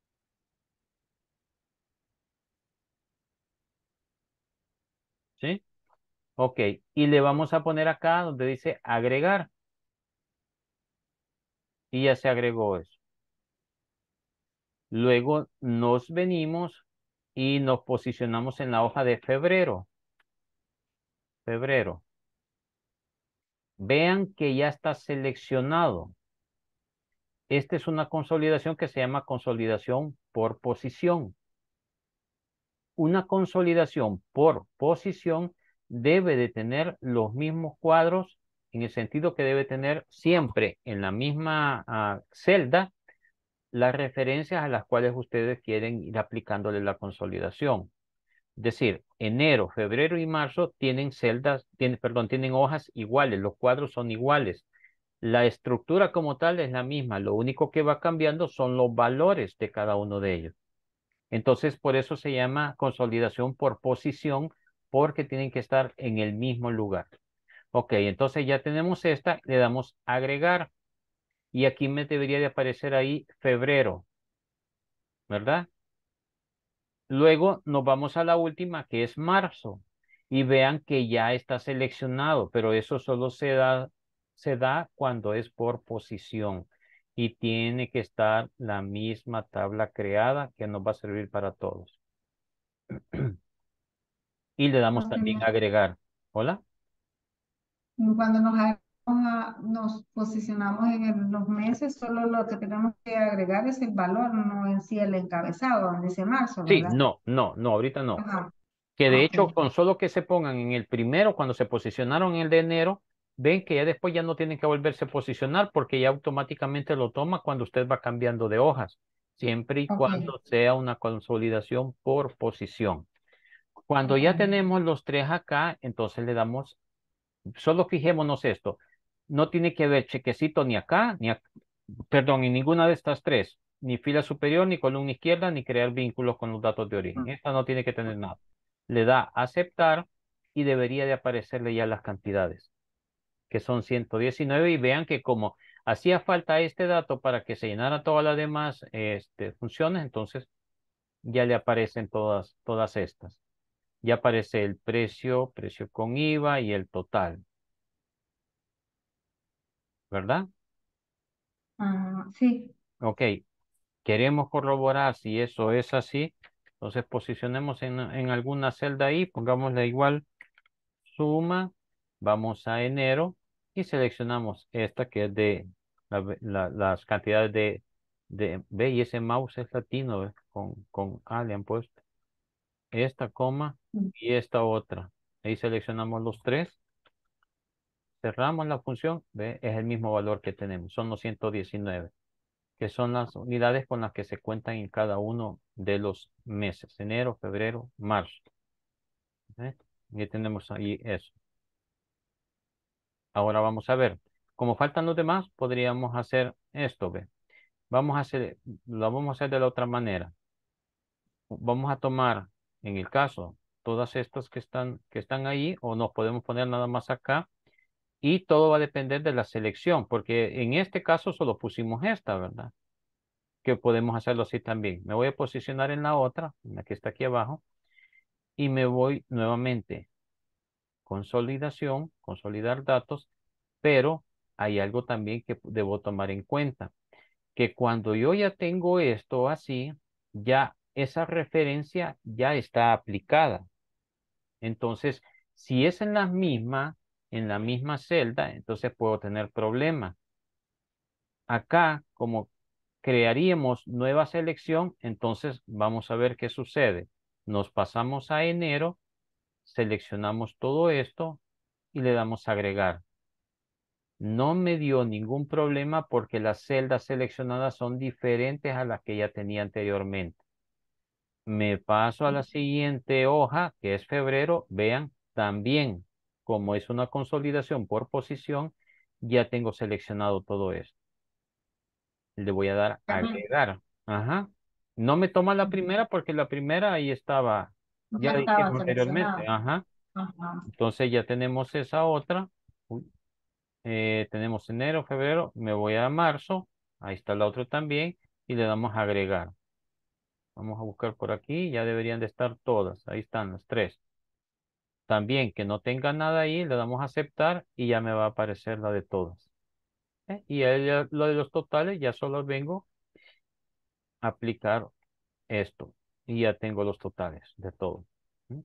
¿Sí? Ok, y le vamos a poner acá donde dice agregar, y ya se agregó eso. Luego nos venimos y nos posicionamos en la hoja de febrero. Febrero. Vean que ya está seleccionado. Esta es una consolidación que se llama consolidación por posición. Una consolidación por posición debe de tener los mismos cuadros en el sentido que debe tener siempre en la misma uh, celda las referencias a las cuales ustedes quieren ir aplicándole la consolidación. Es decir, enero, febrero y marzo tienen celdas, tienen, perdón, tienen hojas iguales, los cuadros son iguales. La estructura como tal es la misma, lo único que va cambiando son los valores de cada uno de ellos. Entonces, por eso se llama consolidación por posición, porque tienen que estar en el mismo lugar. Ok, entonces ya tenemos esta, le damos agregar, y aquí me debería de aparecer ahí febrero, ¿verdad? Luego nos vamos a la última, que es marzo, y vean que ya está seleccionado, pero eso solo se da, se da cuando es por posición. y tiene que estar la misma tabla creada que nos va a servir para todos. Y le damos Porque también no- agregar. ¿Hola? cuando nos, agregamos a- nos posicionamos en el- los meses, solo lo que tenemos que agregar es el valor, no en sí el encabezado, donde dice marzo, Sí, ¿verdad? no, no, no, ahorita no. Ajá, Que de ok. hecho, con solo que se pongan en el primero, cuando se posicionaron en el de enero, ven que ya después ya no tienen que volverse a posicionar porque ya automáticamente lo toma cuando usted va cambiando de hojas, siempre y Ok, cuando sea una consolidación por posición. Cuando ok. ya tenemos los tres acá, entonces le damos, solo fijémonos esto, no tiene que haber chequecito ni acá, ni acá, perdón, en ninguna de estas tres, ni fila superior, ni columna izquierda, ni crear vínculos con los datos de origen. Esta no tiene que tener nada. Le da aceptar y debería de aparecerle ya las cantidades, que son ciento diecinueve, y vean que como hacía falta este dato para que se llenara todas las demás este, funciones, entonces ya le aparecen todas, todas estas. Ya aparece el precio, precio con I V A y el total, ¿verdad? Ah, sí, Ok, queremos corroborar si eso es así, entonces posicionemos en, en alguna celda ahí, pongámosle igual suma, vamos a enero y seleccionamos esta que es de la- la- las cantidades de, de, ve, y ese mouse es latino, ve, con, con A le han puesto, esta coma y esta otra. Ahí seleccionamos los tres, cerramos la función, ve, es el mismo valor que tenemos, son los ciento diecinueve, que son las unidades con las que se cuentan en cada uno de los meses, enero, febrero, marzo. ¿Ve? Y tenemos ahí eso. Ahora vamos a ver. Como faltan los demás, podríamos hacer esto, ¿ve? Vamos a hacer, lo vamos a hacer de la otra manera. Vamos a tomar, en el caso, todas estas que están, que están ahí, o nos podemos poner nada más acá, y todo va a depender de la selección, porque en este caso solo pusimos esta, ¿verdad? Que podemos hacerlo así también. Me voy a posicionar en la otra, en la que está aquí abajo, y me voy nuevamente, consolidación, consolidar datos, pero hay algo también que debo tomar en cuenta, que cuando yo ya tengo esto así, ya esa referencia ya está aplicada. Entonces, si es en la misma, en la misma celda, entonces puedo tener problemas. Acá, como crearíamos nueva selección, entonces vamos a ver qué sucede. Nos pasamos a enero, seleccionamos todo esto y le damos a agregar. No me dio ningún problema porque las celdas seleccionadas son diferentes a las que ya tenía anteriormente. Me paso a la siguiente hoja, que es febrero. Vean, también, como es una consolidación por posición, ya tengo seleccionado todo esto. Le voy a dar a ajá, agregar. Ajá. No me toma la primera porque la primera ahí estaba, ya ya estaba dijimos anteriormente. seleccionado. Ajá. Ajá. Entonces ya tenemos esa otra. Uy. Eh, tenemos enero, febrero, me voy a marzo, ahí está la otra también, y le damos a agregar. Vamos a buscar por aquí, ya deberían de estar todas, ahí están las tres. También que no tenga nada ahí, le damos a aceptar y ya me va a aparecer la de todas. ¿Eh? Y ahí ya- lo de los totales, ya solo vengo a aplicar esto y ya tengo los totales de todo. ¿Mm?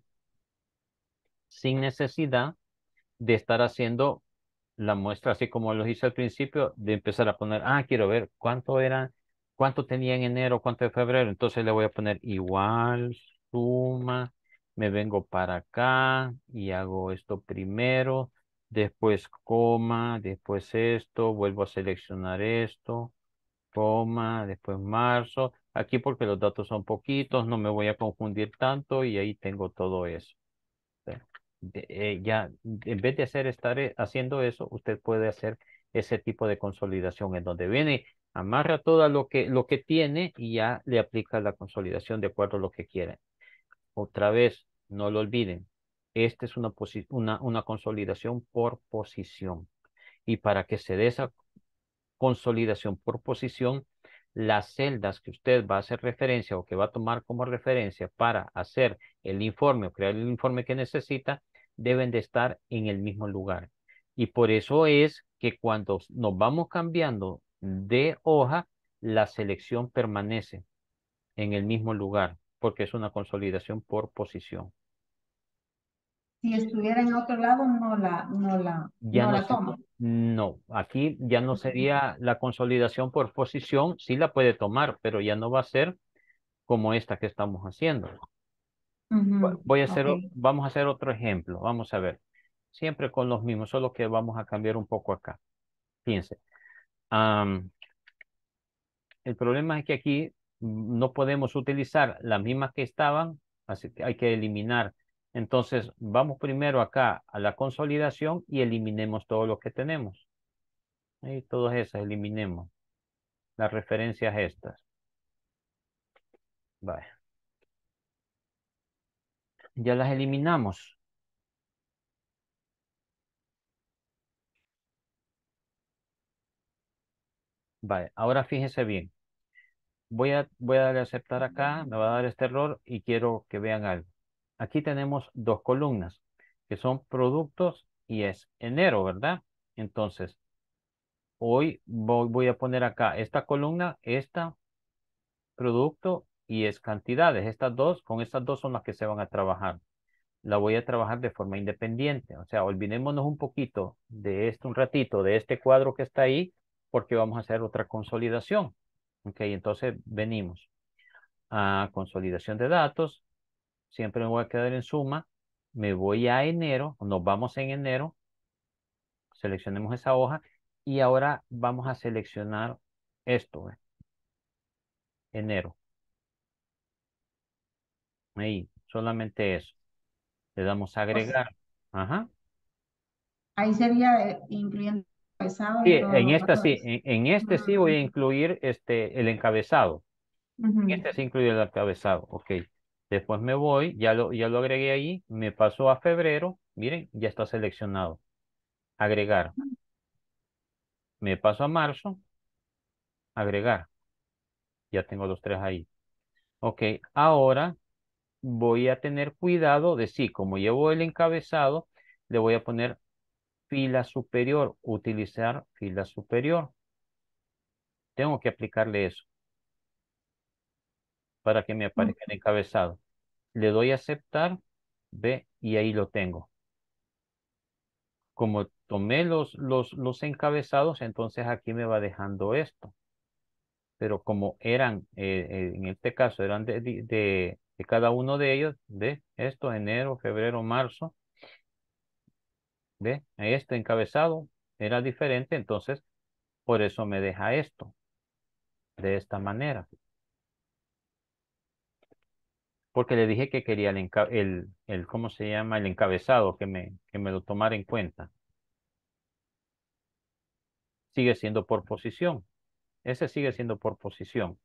Sin necesidad de estar haciendo la muestra, así como lo hice al principio, de empezar a poner, ah, quiero ver cuánto era, cuánto tenía en enero, cuánto en febrero. Entonces le voy a poner igual, suma, me vengo para acá y hago esto primero, después coma, después esto, vuelvo a seleccionar esto, coma, después marzo. Aquí porque los datos son poquitos, no me voy a confundir tanto y ahí tengo todo eso. De- eh, ya, en vez de hacer estar eh, haciendo eso, usted puede hacer ese tipo de consolidación en donde viene, amarra todo lo que, lo que tiene y ya le aplica la consolidación de acuerdo a lo que quiere. Otra vez, no lo olviden, esta es una, posi- una, una consolidación por posición. Y para que se dé esa consolidación por posición, las celdas que usted va a hacer referencia o que va a tomar como referencia para hacer el informe o crear el informe que necesita, deben de estar en el mismo lugar. Y por eso es que cuando nos vamos cambiando de hoja, la selección permanece en el mismo lugar, porque es una consolidación por posición. Si estuviera en otro lado, no la, no la, Ya no no, la se- toma. no, aquí ya no sería la consolidación por posición, sí la puede tomar, pero ya no va a ser como esta que estamos haciendo. Ujú, Voy a hacer, ok. o- vamos a hacer otro ejemplo, vamos a ver. Siempre con los mismos, solo que vamos a cambiar un poco acá. Fíjense. am, el problema es que aquí mm, no podemos utilizar las mismas que estaban, así que hay que eliminar. Entonces, vamos primero acá a la consolidación y eliminemos todo lo que tenemos. Y todas esas eliminemos. Las referencias estas. Vale. Ya las eliminamos. Vale. Ahora fíjense bien. Voy a, voy a darle a aceptar acá. Me va a dar este error y quiero que vean algo. Aquí tenemos dos columnas que son productos y es enero, ¿verdad? Entonces, hoy voy, voy a poner acá esta columna, esta producto y es cantidades. Estas dos, con estas dos son las que se van a trabajar. La voy a trabajar de forma independiente. O sea, olvidémonos un poquito de esto, un ratito, de este cuadro que está ahí, porque vamos a hacer otra consolidación. Ok, entonces venimos a consolidación de datos. Siempre me voy a quedar en suma. Me voy a enero, nos vamos en enero. Seleccionemos esa hoja y ahora vamos a seleccionar esto, ¿ve? Enero. Ahí, solamente eso. Le damos a O sea, agregar. Ajá. ahí sería eh, incluyendo pesado Sí, y todos en los esta sí, valores. en, en este sí voy Ujú, a incluir este, el encabezado. En ujú. este sí incluye el encabezado. Ok. Después me voy, ya lo, ya lo agregué ahí, me paso a febrero. Miren, ya está seleccionado. Agregar. Me paso a marzo. Agregar. Ya tengo los tres ahí. Ok, ahora voy a tener cuidado de sí, como llevo el encabezado, le voy a poner fila superior, utilizar fila superior. Tengo que aplicarle eso para que me aparezca el encabezado. Le doy a aceptar, ve, y ahí lo tengo. Como tomé los, los, los encabezados, entonces aquí me va dejando esto. Pero como eran, eh, eh, en este caso, eran de, de, de- de cada uno de ellos, ve, esto, enero, febrero, marzo, ve, este encabezado era diferente, entonces por eso me deja esto, de esta manera. Porque le dije que quería el, enca- el, el, ¿cómo se llama? El encabezado, que me, que me lo tomara en cuenta. Sigue siendo por posición. Ese sigue siendo por posición.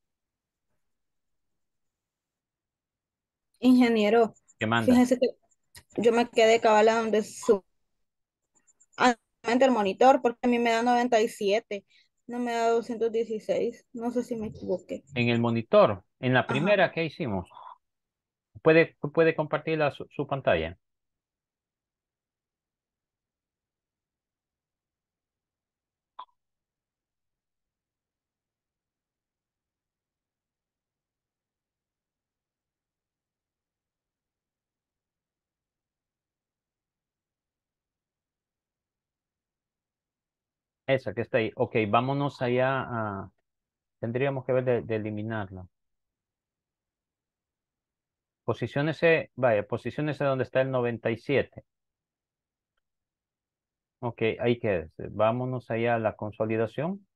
Ingeniero, ¿Qué manda? fíjese que yo me quedé cabal a donde su el monitor, porque a mí me da noventa y siete, no me da doscientos dieciséis, no sé si me equivoqué. En el monitor, en la Ajá. primera que hicimos, puede, puede compartir la, su, su pantalla. Esa que está ahí. Ok, vámonos allá a... Tendríamos que ver de, de eliminarla. Posiciónese, vaya, posiciónese donde está el noventa y siete. Ok, ahí quédese. Vámonos allá a la consolidación.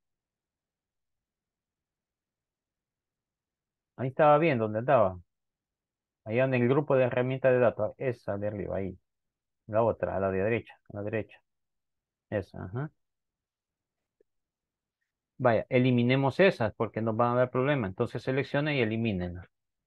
Ahí estaba bien, donde estaba. Allá en el grupo de herramientas de datos. Esa de arriba, ahí. La otra, a la de derecha, a la derecha. Esa, ajá. Vaya, eliminemos esas porque nos van a dar problema. Entonces seleccione y elimínenlas.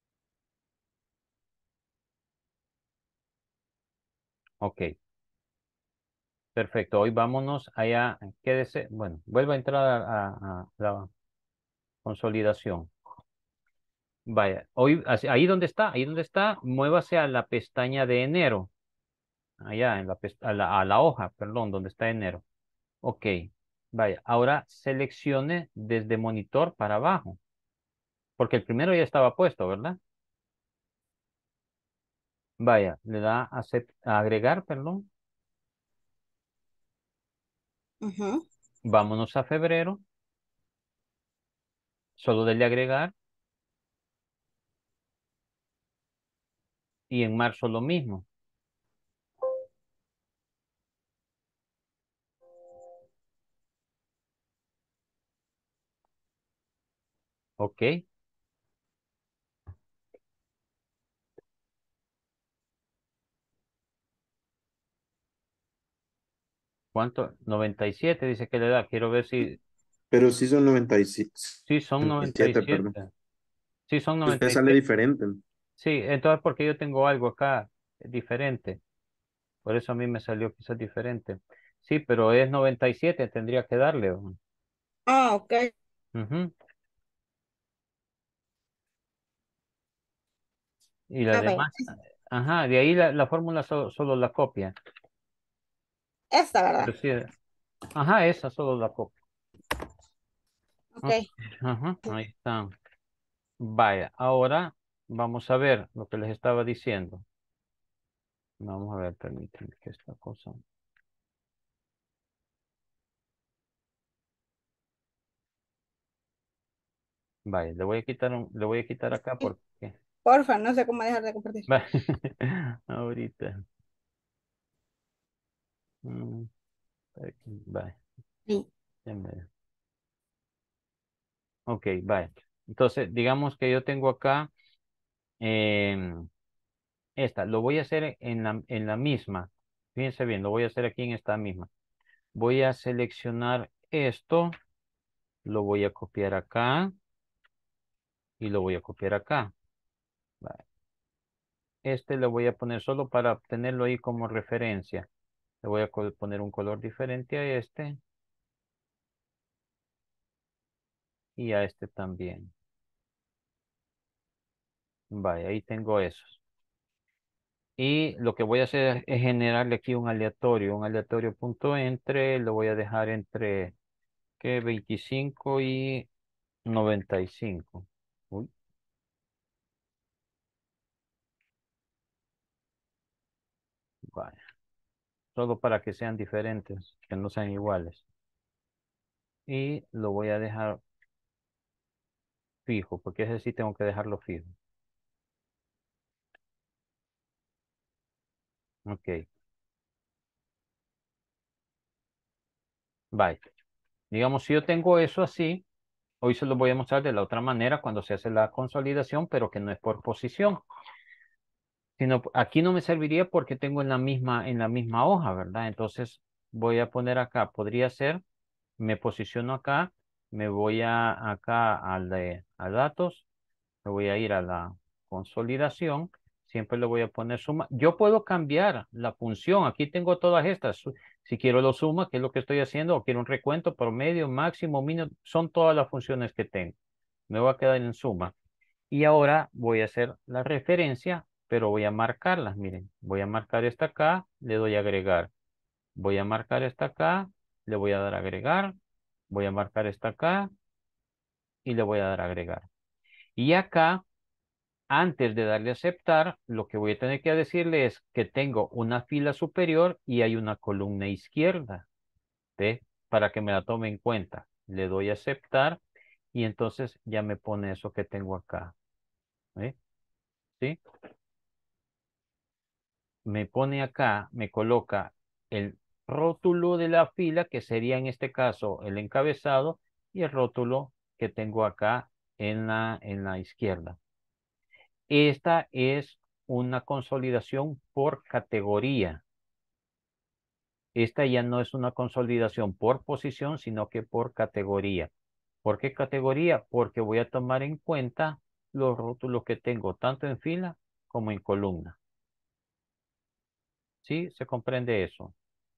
Ok, perfecto. Hoy vámonos allá. Quédese. Bueno, vuelva a entrar a, a- a la consolidación. Vaya, hoy, así- ahí donde está, ahí donde está, muévase a la pestaña de enero. Allá, en la, pest- a la, a la hoja, perdón, donde está enero. Ok. Vaya, ahora seleccione desde monitor para abajo. Porque el primero ya estaba puesto, ¿verdad? Vaya, le da a, acep- a agregar, perdón. Ujú. Vámonos a febrero. Solo dele agregar. Y en marzo lo mismo. Ok. ¿Cuánto? noventa y siete dice que le da. Quiero ver si... Pero sí son noventa y siete, Sí, son noventa y perdón. siete. Sí, son Usted noventa y sale siete. diferente. Sí, entonces porque yo tengo algo acá diferente. Por eso a mí me salió quizás diferente. Sí, pero es noventa y siete, tendría que darle. ¿No? Ah, ok. Ujú. Y la A ver, demás, ajá, de ahí la, la fórmula so- solo la copia. esta, Pero ¿verdad? sí, ajá, esa solo la copia. Ok. Ok, ajá, ahí está. Vaya, ahora vamos a ver lo que les estaba diciendo. Vamos a ver, permítanme que esta cosa. Vaya, le voy a quitar un, le voy a quitar acá porque. Porfa, no sé cómo dejar de compartir. Va- Ahorita. Mm, aquí, vaya, Sí. ya me- Ok, vaya. Entonces, digamos que yo tengo acá em, esta. Lo voy a hacer en la, en la misma. Fíjense bien, lo voy a hacer aquí en esta misma. Voy a seleccionar esto. Lo voy a copiar acá. Y lo voy a copiar acá. Vaya. Este le voy a poner solo para tenerlo ahí como referencia. Le voy a co- poner un color diferente a este. Y a este también. Vaya, ahí tengo esos. Y lo que voy a hacer es generarle aquí un aleatorio, un aleatorio punto entre, lo voy a dejar entre ¿qué? veinticinco y noventa y cinco. Uy, vaya. Solo para que sean diferentes, que no sean iguales. Y lo voy a dejar fijo, porque ese sí tengo que dejarlo fijo. Ok, vaya. Digamos, si yo tengo eso así, hoy se lo voy a mostrar de la otra manera cuando se hace la consolidación, pero que no es por posición. Sino aquí no me serviría porque tengo en la misma, en la misma hoja, ¿verdad? Entonces voy a poner acá, podría ser, me posiciono acá, me voy a acá al de, a datos, me voy a ir a la consolidación, siempre le voy a poner suma. Yo puedo cambiar la función, aquí tengo todas estas. Su- Si quiero lo suma, que es lo que estoy haciendo, o quiero un recuento, promedio, máximo, mínimo, son todas las funciones que tengo. Me voy a quedar en suma. Y ahora voy a hacer la referencia, pero voy a marcarlas. Miren, voy a marcar esta acá, le doy a agregar. Voy a marcar esta acá, le voy a dar a agregar. Voy a marcar esta acá y le voy a dar a agregar. Y acá, antes de darle a aceptar, lo que voy a tener que decirle es que tengo una fila superior y hay una columna izquierda. ¿Ve? Para que me la tome en cuenta. Le doy a aceptar y entonces ya me pone eso que tengo acá. ¿Ve? ¿Sí? Me pone acá, me coloca el rótulo de la fila, que sería en este caso el encabezado, y el rótulo que tengo acá en la, en la izquierda. Esta es una consolidación por categoría. Esta ya no es una consolidación por posición, sino que por categoría. ¿Por qué categoría? Porque voy a tomar en cuenta los rótulos que tengo tanto en fila como en columna. ¿Sí? ¿Se comprende eso?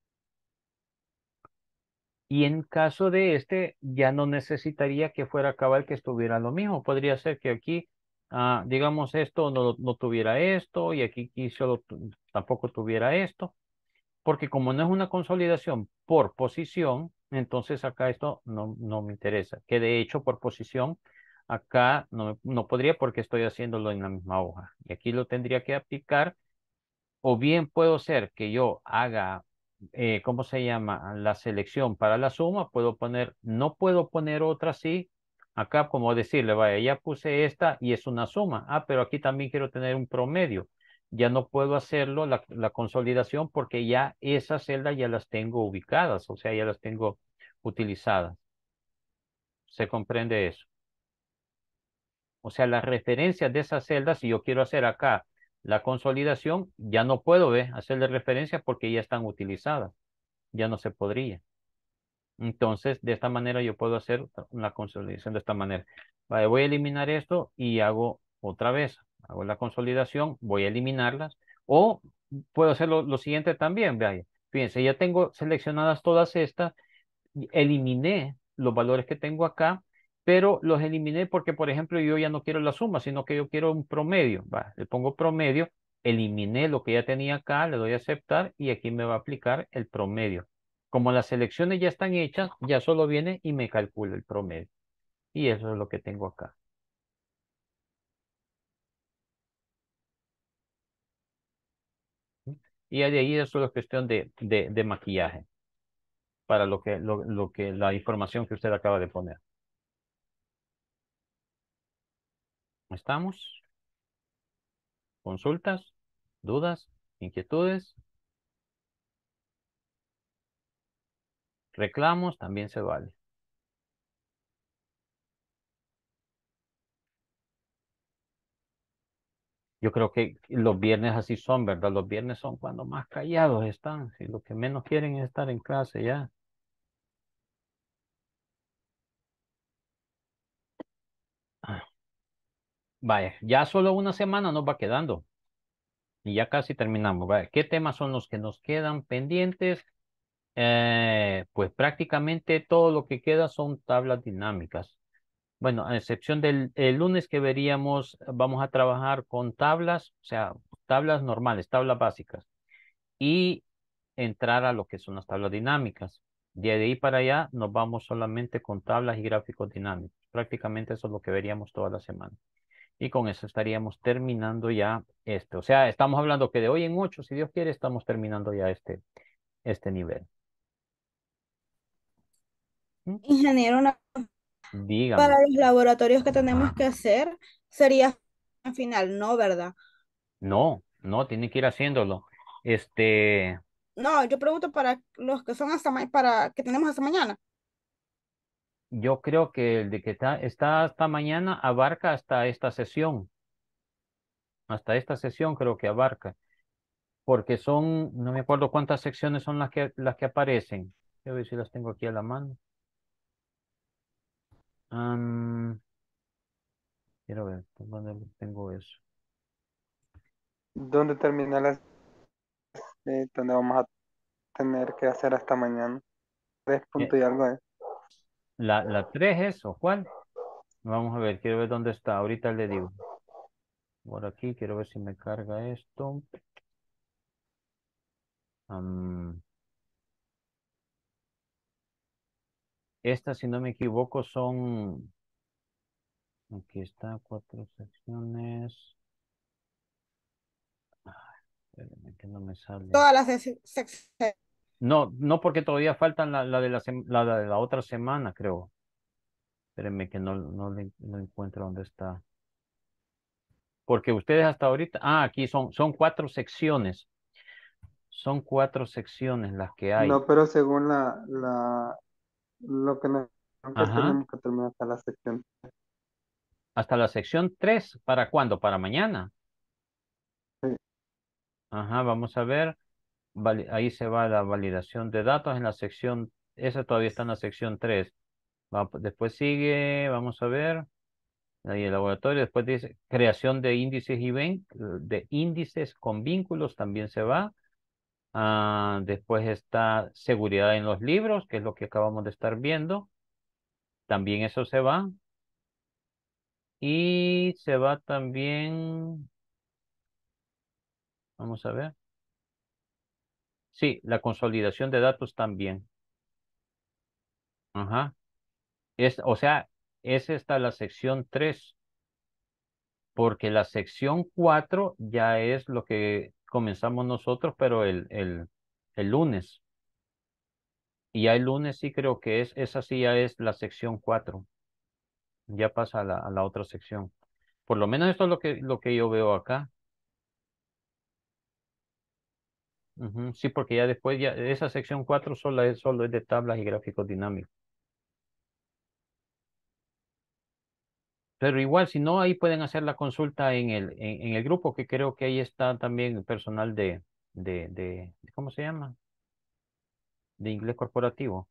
Y en caso de este, ya no necesitaría que fuera cabal que estuviera lo mismo. Podría ser que aquí, ah, digamos, esto no, no tuviera esto y aquí, aquí solo tu- tampoco tuviera esto. Porque como no es una consolidación por posición, Entonces acá esto no, no me interesa. Que de hecho por posición acá no, me- no podría porque estoy haciéndolo en la misma hoja. Y aquí lo tendría que aplicar. O bien puedo ser que yo haga, eh, ¿cómo se llama? La selección para la suma. Puedo poner, no puedo poner otra así. Acá como decirle, vaya, ya puse esta y es una suma. Ah, pero aquí también quiero tener un promedio. Ya no puedo hacerlo la, la consolidación porque ya esas celdas ya las tengo ubicadas, o sea, ya las tengo utilizadas. ¿Se comprende eso? O sea, las referencias de esas celdas, si yo quiero hacer acá la consolidación, ya no puedo ver, hacerle referencia porque ya están utilizadas. Ya no se podría. Entonces, de esta manera yo puedo hacer una consolidación de esta manera. Vale, voy a eliminar esto y hago otra vez. Hago la consolidación, voy a eliminarlas. O puedo hacer lo, lo siguiente también. Vaya. Fíjense, ya tengo seleccionadas todas estas, eliminé los valores que tengo acá, pero los eliminé porque, por ejemplo, yo ya no quiero la suma, sino que yo quiero un promedio. Va, le pongo promedio, eliminé lo que ya tenía acá, le doy a aceptar y aquí me va a aplicar el promedio. Como las selecciones ya están hechas, ya solo viene y me calcula el promedio. Y eso es lo que tengo acá. Y de ahí eso es cuestión de, de, de maquillaje para lo que, lo, lo que, la información que usted acaba de poner. ¿Estamos? ¿Consultas? ¿Dudas? ¿Inquietudes? Reclamos también se vale. Yo creo que los viernes así son, ¿verdad? Los viernes son cuando más callados están. Y lo que menos quieren es estar en clase ya. Ah, vaya, ya solo una semana nos va quedando. Y ya casi terminamos. Vaya, ¿qué temas son los que nos quedan pendientes? Eh, pues prácticamente todo lo que queda son tablas dinámicas. Bueno, a excepción del el lunes que veríamos, vamos a trabajar con tablas, o sea, tablas normales, tablas básicas. Y entrar a lo que son las tablas dinámicas. De ahí para allá nos vamos solamente con tablas y gráficos dinámicos. Prácticamente eso es lo que veríamos toda la semana. Y con eso estaríamos terminando ya este. O sea, estamos hablando que de hoy en ocho, si Dios quiere, estamos terminando ya este, este nivel. ¿Mm? Ingeniero, una- Dígame. para los laboratorios que tenemos que hacer, sería al final, ¿no? ¿Verdad? No, no, tiene que ir haciéndolo. Este, No, yo pregunto para los que son hasta ma- para que tenemos hasta mañana. yo creo que el de que está, está hasta mañana abarca hasta esta sesión. Hasta esta sesión creo que abarca. Porque son, no me acuerdo cuántas secciones son las que, las que aparecen. Quiero ver si las tengo aquí a la mano. Am, quiero ver, ¿dónde tengo eso? ¿Dónde termina la eh, donde vamos a tener que hacer hasta mañana? Tres Eh, puntos y algo, ¿eh? la, la tres es, ¿o cuál? Vamos a ver, quiero ver dónde está. Ahorita le digo. Por aquí, quiero ver si me carga esto. Am, estas, si no me equivoco, son... Aquí está, cuatro secciones. Ay, espérame, que no me sale. Todas las sec- sec- No, no porque todavía faltan la, la de la, sem- la de la otra semana, creo. Espérenme que no, no, le- no encuentro dónde está. Porque ustedes hasta ahorita, ah, aquí son, son cuatro secciones. Son cuatro secciones las que hay. No, pero según la, la, lo que nos que Ajá. tenemos que terminar hasta la sección. Hasta la sección tres. ¿Para cuándo? Para mañana. Sí. Ajá, vamos a ver. Vali- ahí se va la validación de datos en la sección, esa todavía está en la sección tres. Va- después sigue, vamos a ver. Ahí el laboratorio, después dice creación de índices y ven, de índices con vínculos también se va. Ah, después está seguridad en los libros, que es lo que acabamos de estar viendo. También eso se va. Y se va también, vamos a ver. Sí, la consolidación de datos también. Ajá. Es, o sea, es esta la sección tres, porque la sección cuatro ya es lo que comenzamos nosotros, pero el, el, el lunes. Y ya el lunes sí creo que es, esa sí ya es la sección cuatro. Ya pasa a la, a la otra sección. Por lo menos esto es lo que, lo que yo veo acá. Ujú. Sí, porque ya después, ya esa sección cuatro solo es, solo es de tablas y gráficos dinámicos. Pero igual, si no, ahí pueden hacer la consulta en el, en, en el grupo, que creo que ahí está también el personal de, de, de, ¿cómo se llama? De inglés corporativo.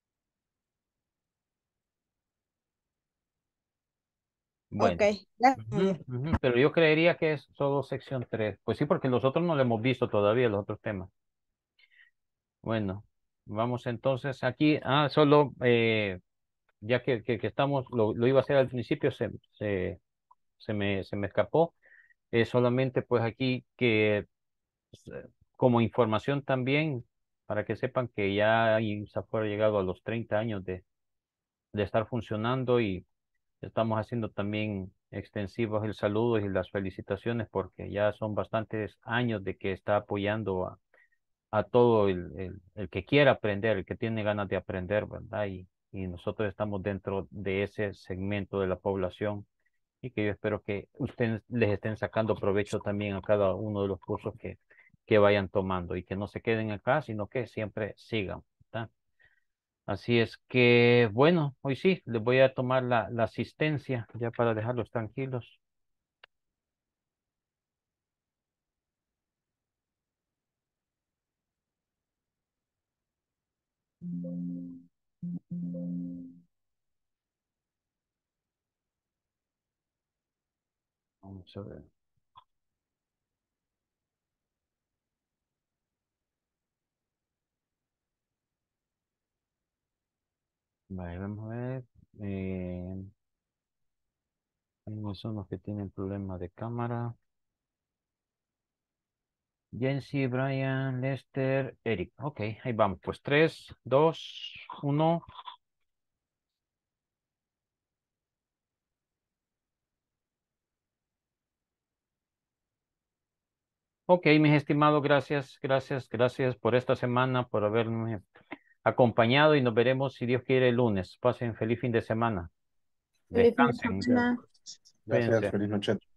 Ok, Bueno, gracias, ujú, Miguel. ujú, pero yo creería que es solo sección tres. Pues sí, porque los otros no lo hemos visto todavía, los otros temas. Bueno, vamos entonces aquí. Ah, solo, eh, ya que, que, que estamos, lo, lo iba a hacer al principio, se, se, se me, se me escapó. Eh, solamente pues aquí que eh, como información también, para que sepan que ya INSAFOR ha llegado a los treinta años de, de estar funcionando, y estamos haciendo también extensivos el saludo y las felicitaciones, porque ya son bastantes años de que está apoyando a, a todo el, el, el que quiera aprender, el que tiene ganas de aprender, ¿verdad? Y, y nosotros estamos dentro de ese segmento de la población, y que yo espero que ustedes les estén sacando provecho también a cada uno de los cursos que, que vayan tomando, y que no se queden acá, sino que siempre sigan, ¿verdad? Así es que, bueno, hoy sí, les voy a tomar la, la asistencia ya para dejarlos tranquilos. Vamos a ver. Vale, vamos a ver. Eh, ¿quiénes son los que tienen problemas de cámara? Jency, Brian, Lester, Eric. Ok, ahí vamos. Pues tres, dos, uno. Ok, mis estimados, gracias, gracias, gracias por esta semana, por haberme acompañado, y nos veremos si Dios quiere el lunes. Pasen feliz fin de semana. Feliz fin de Descansen. semana. Gracias, Cuídense. feliz noche.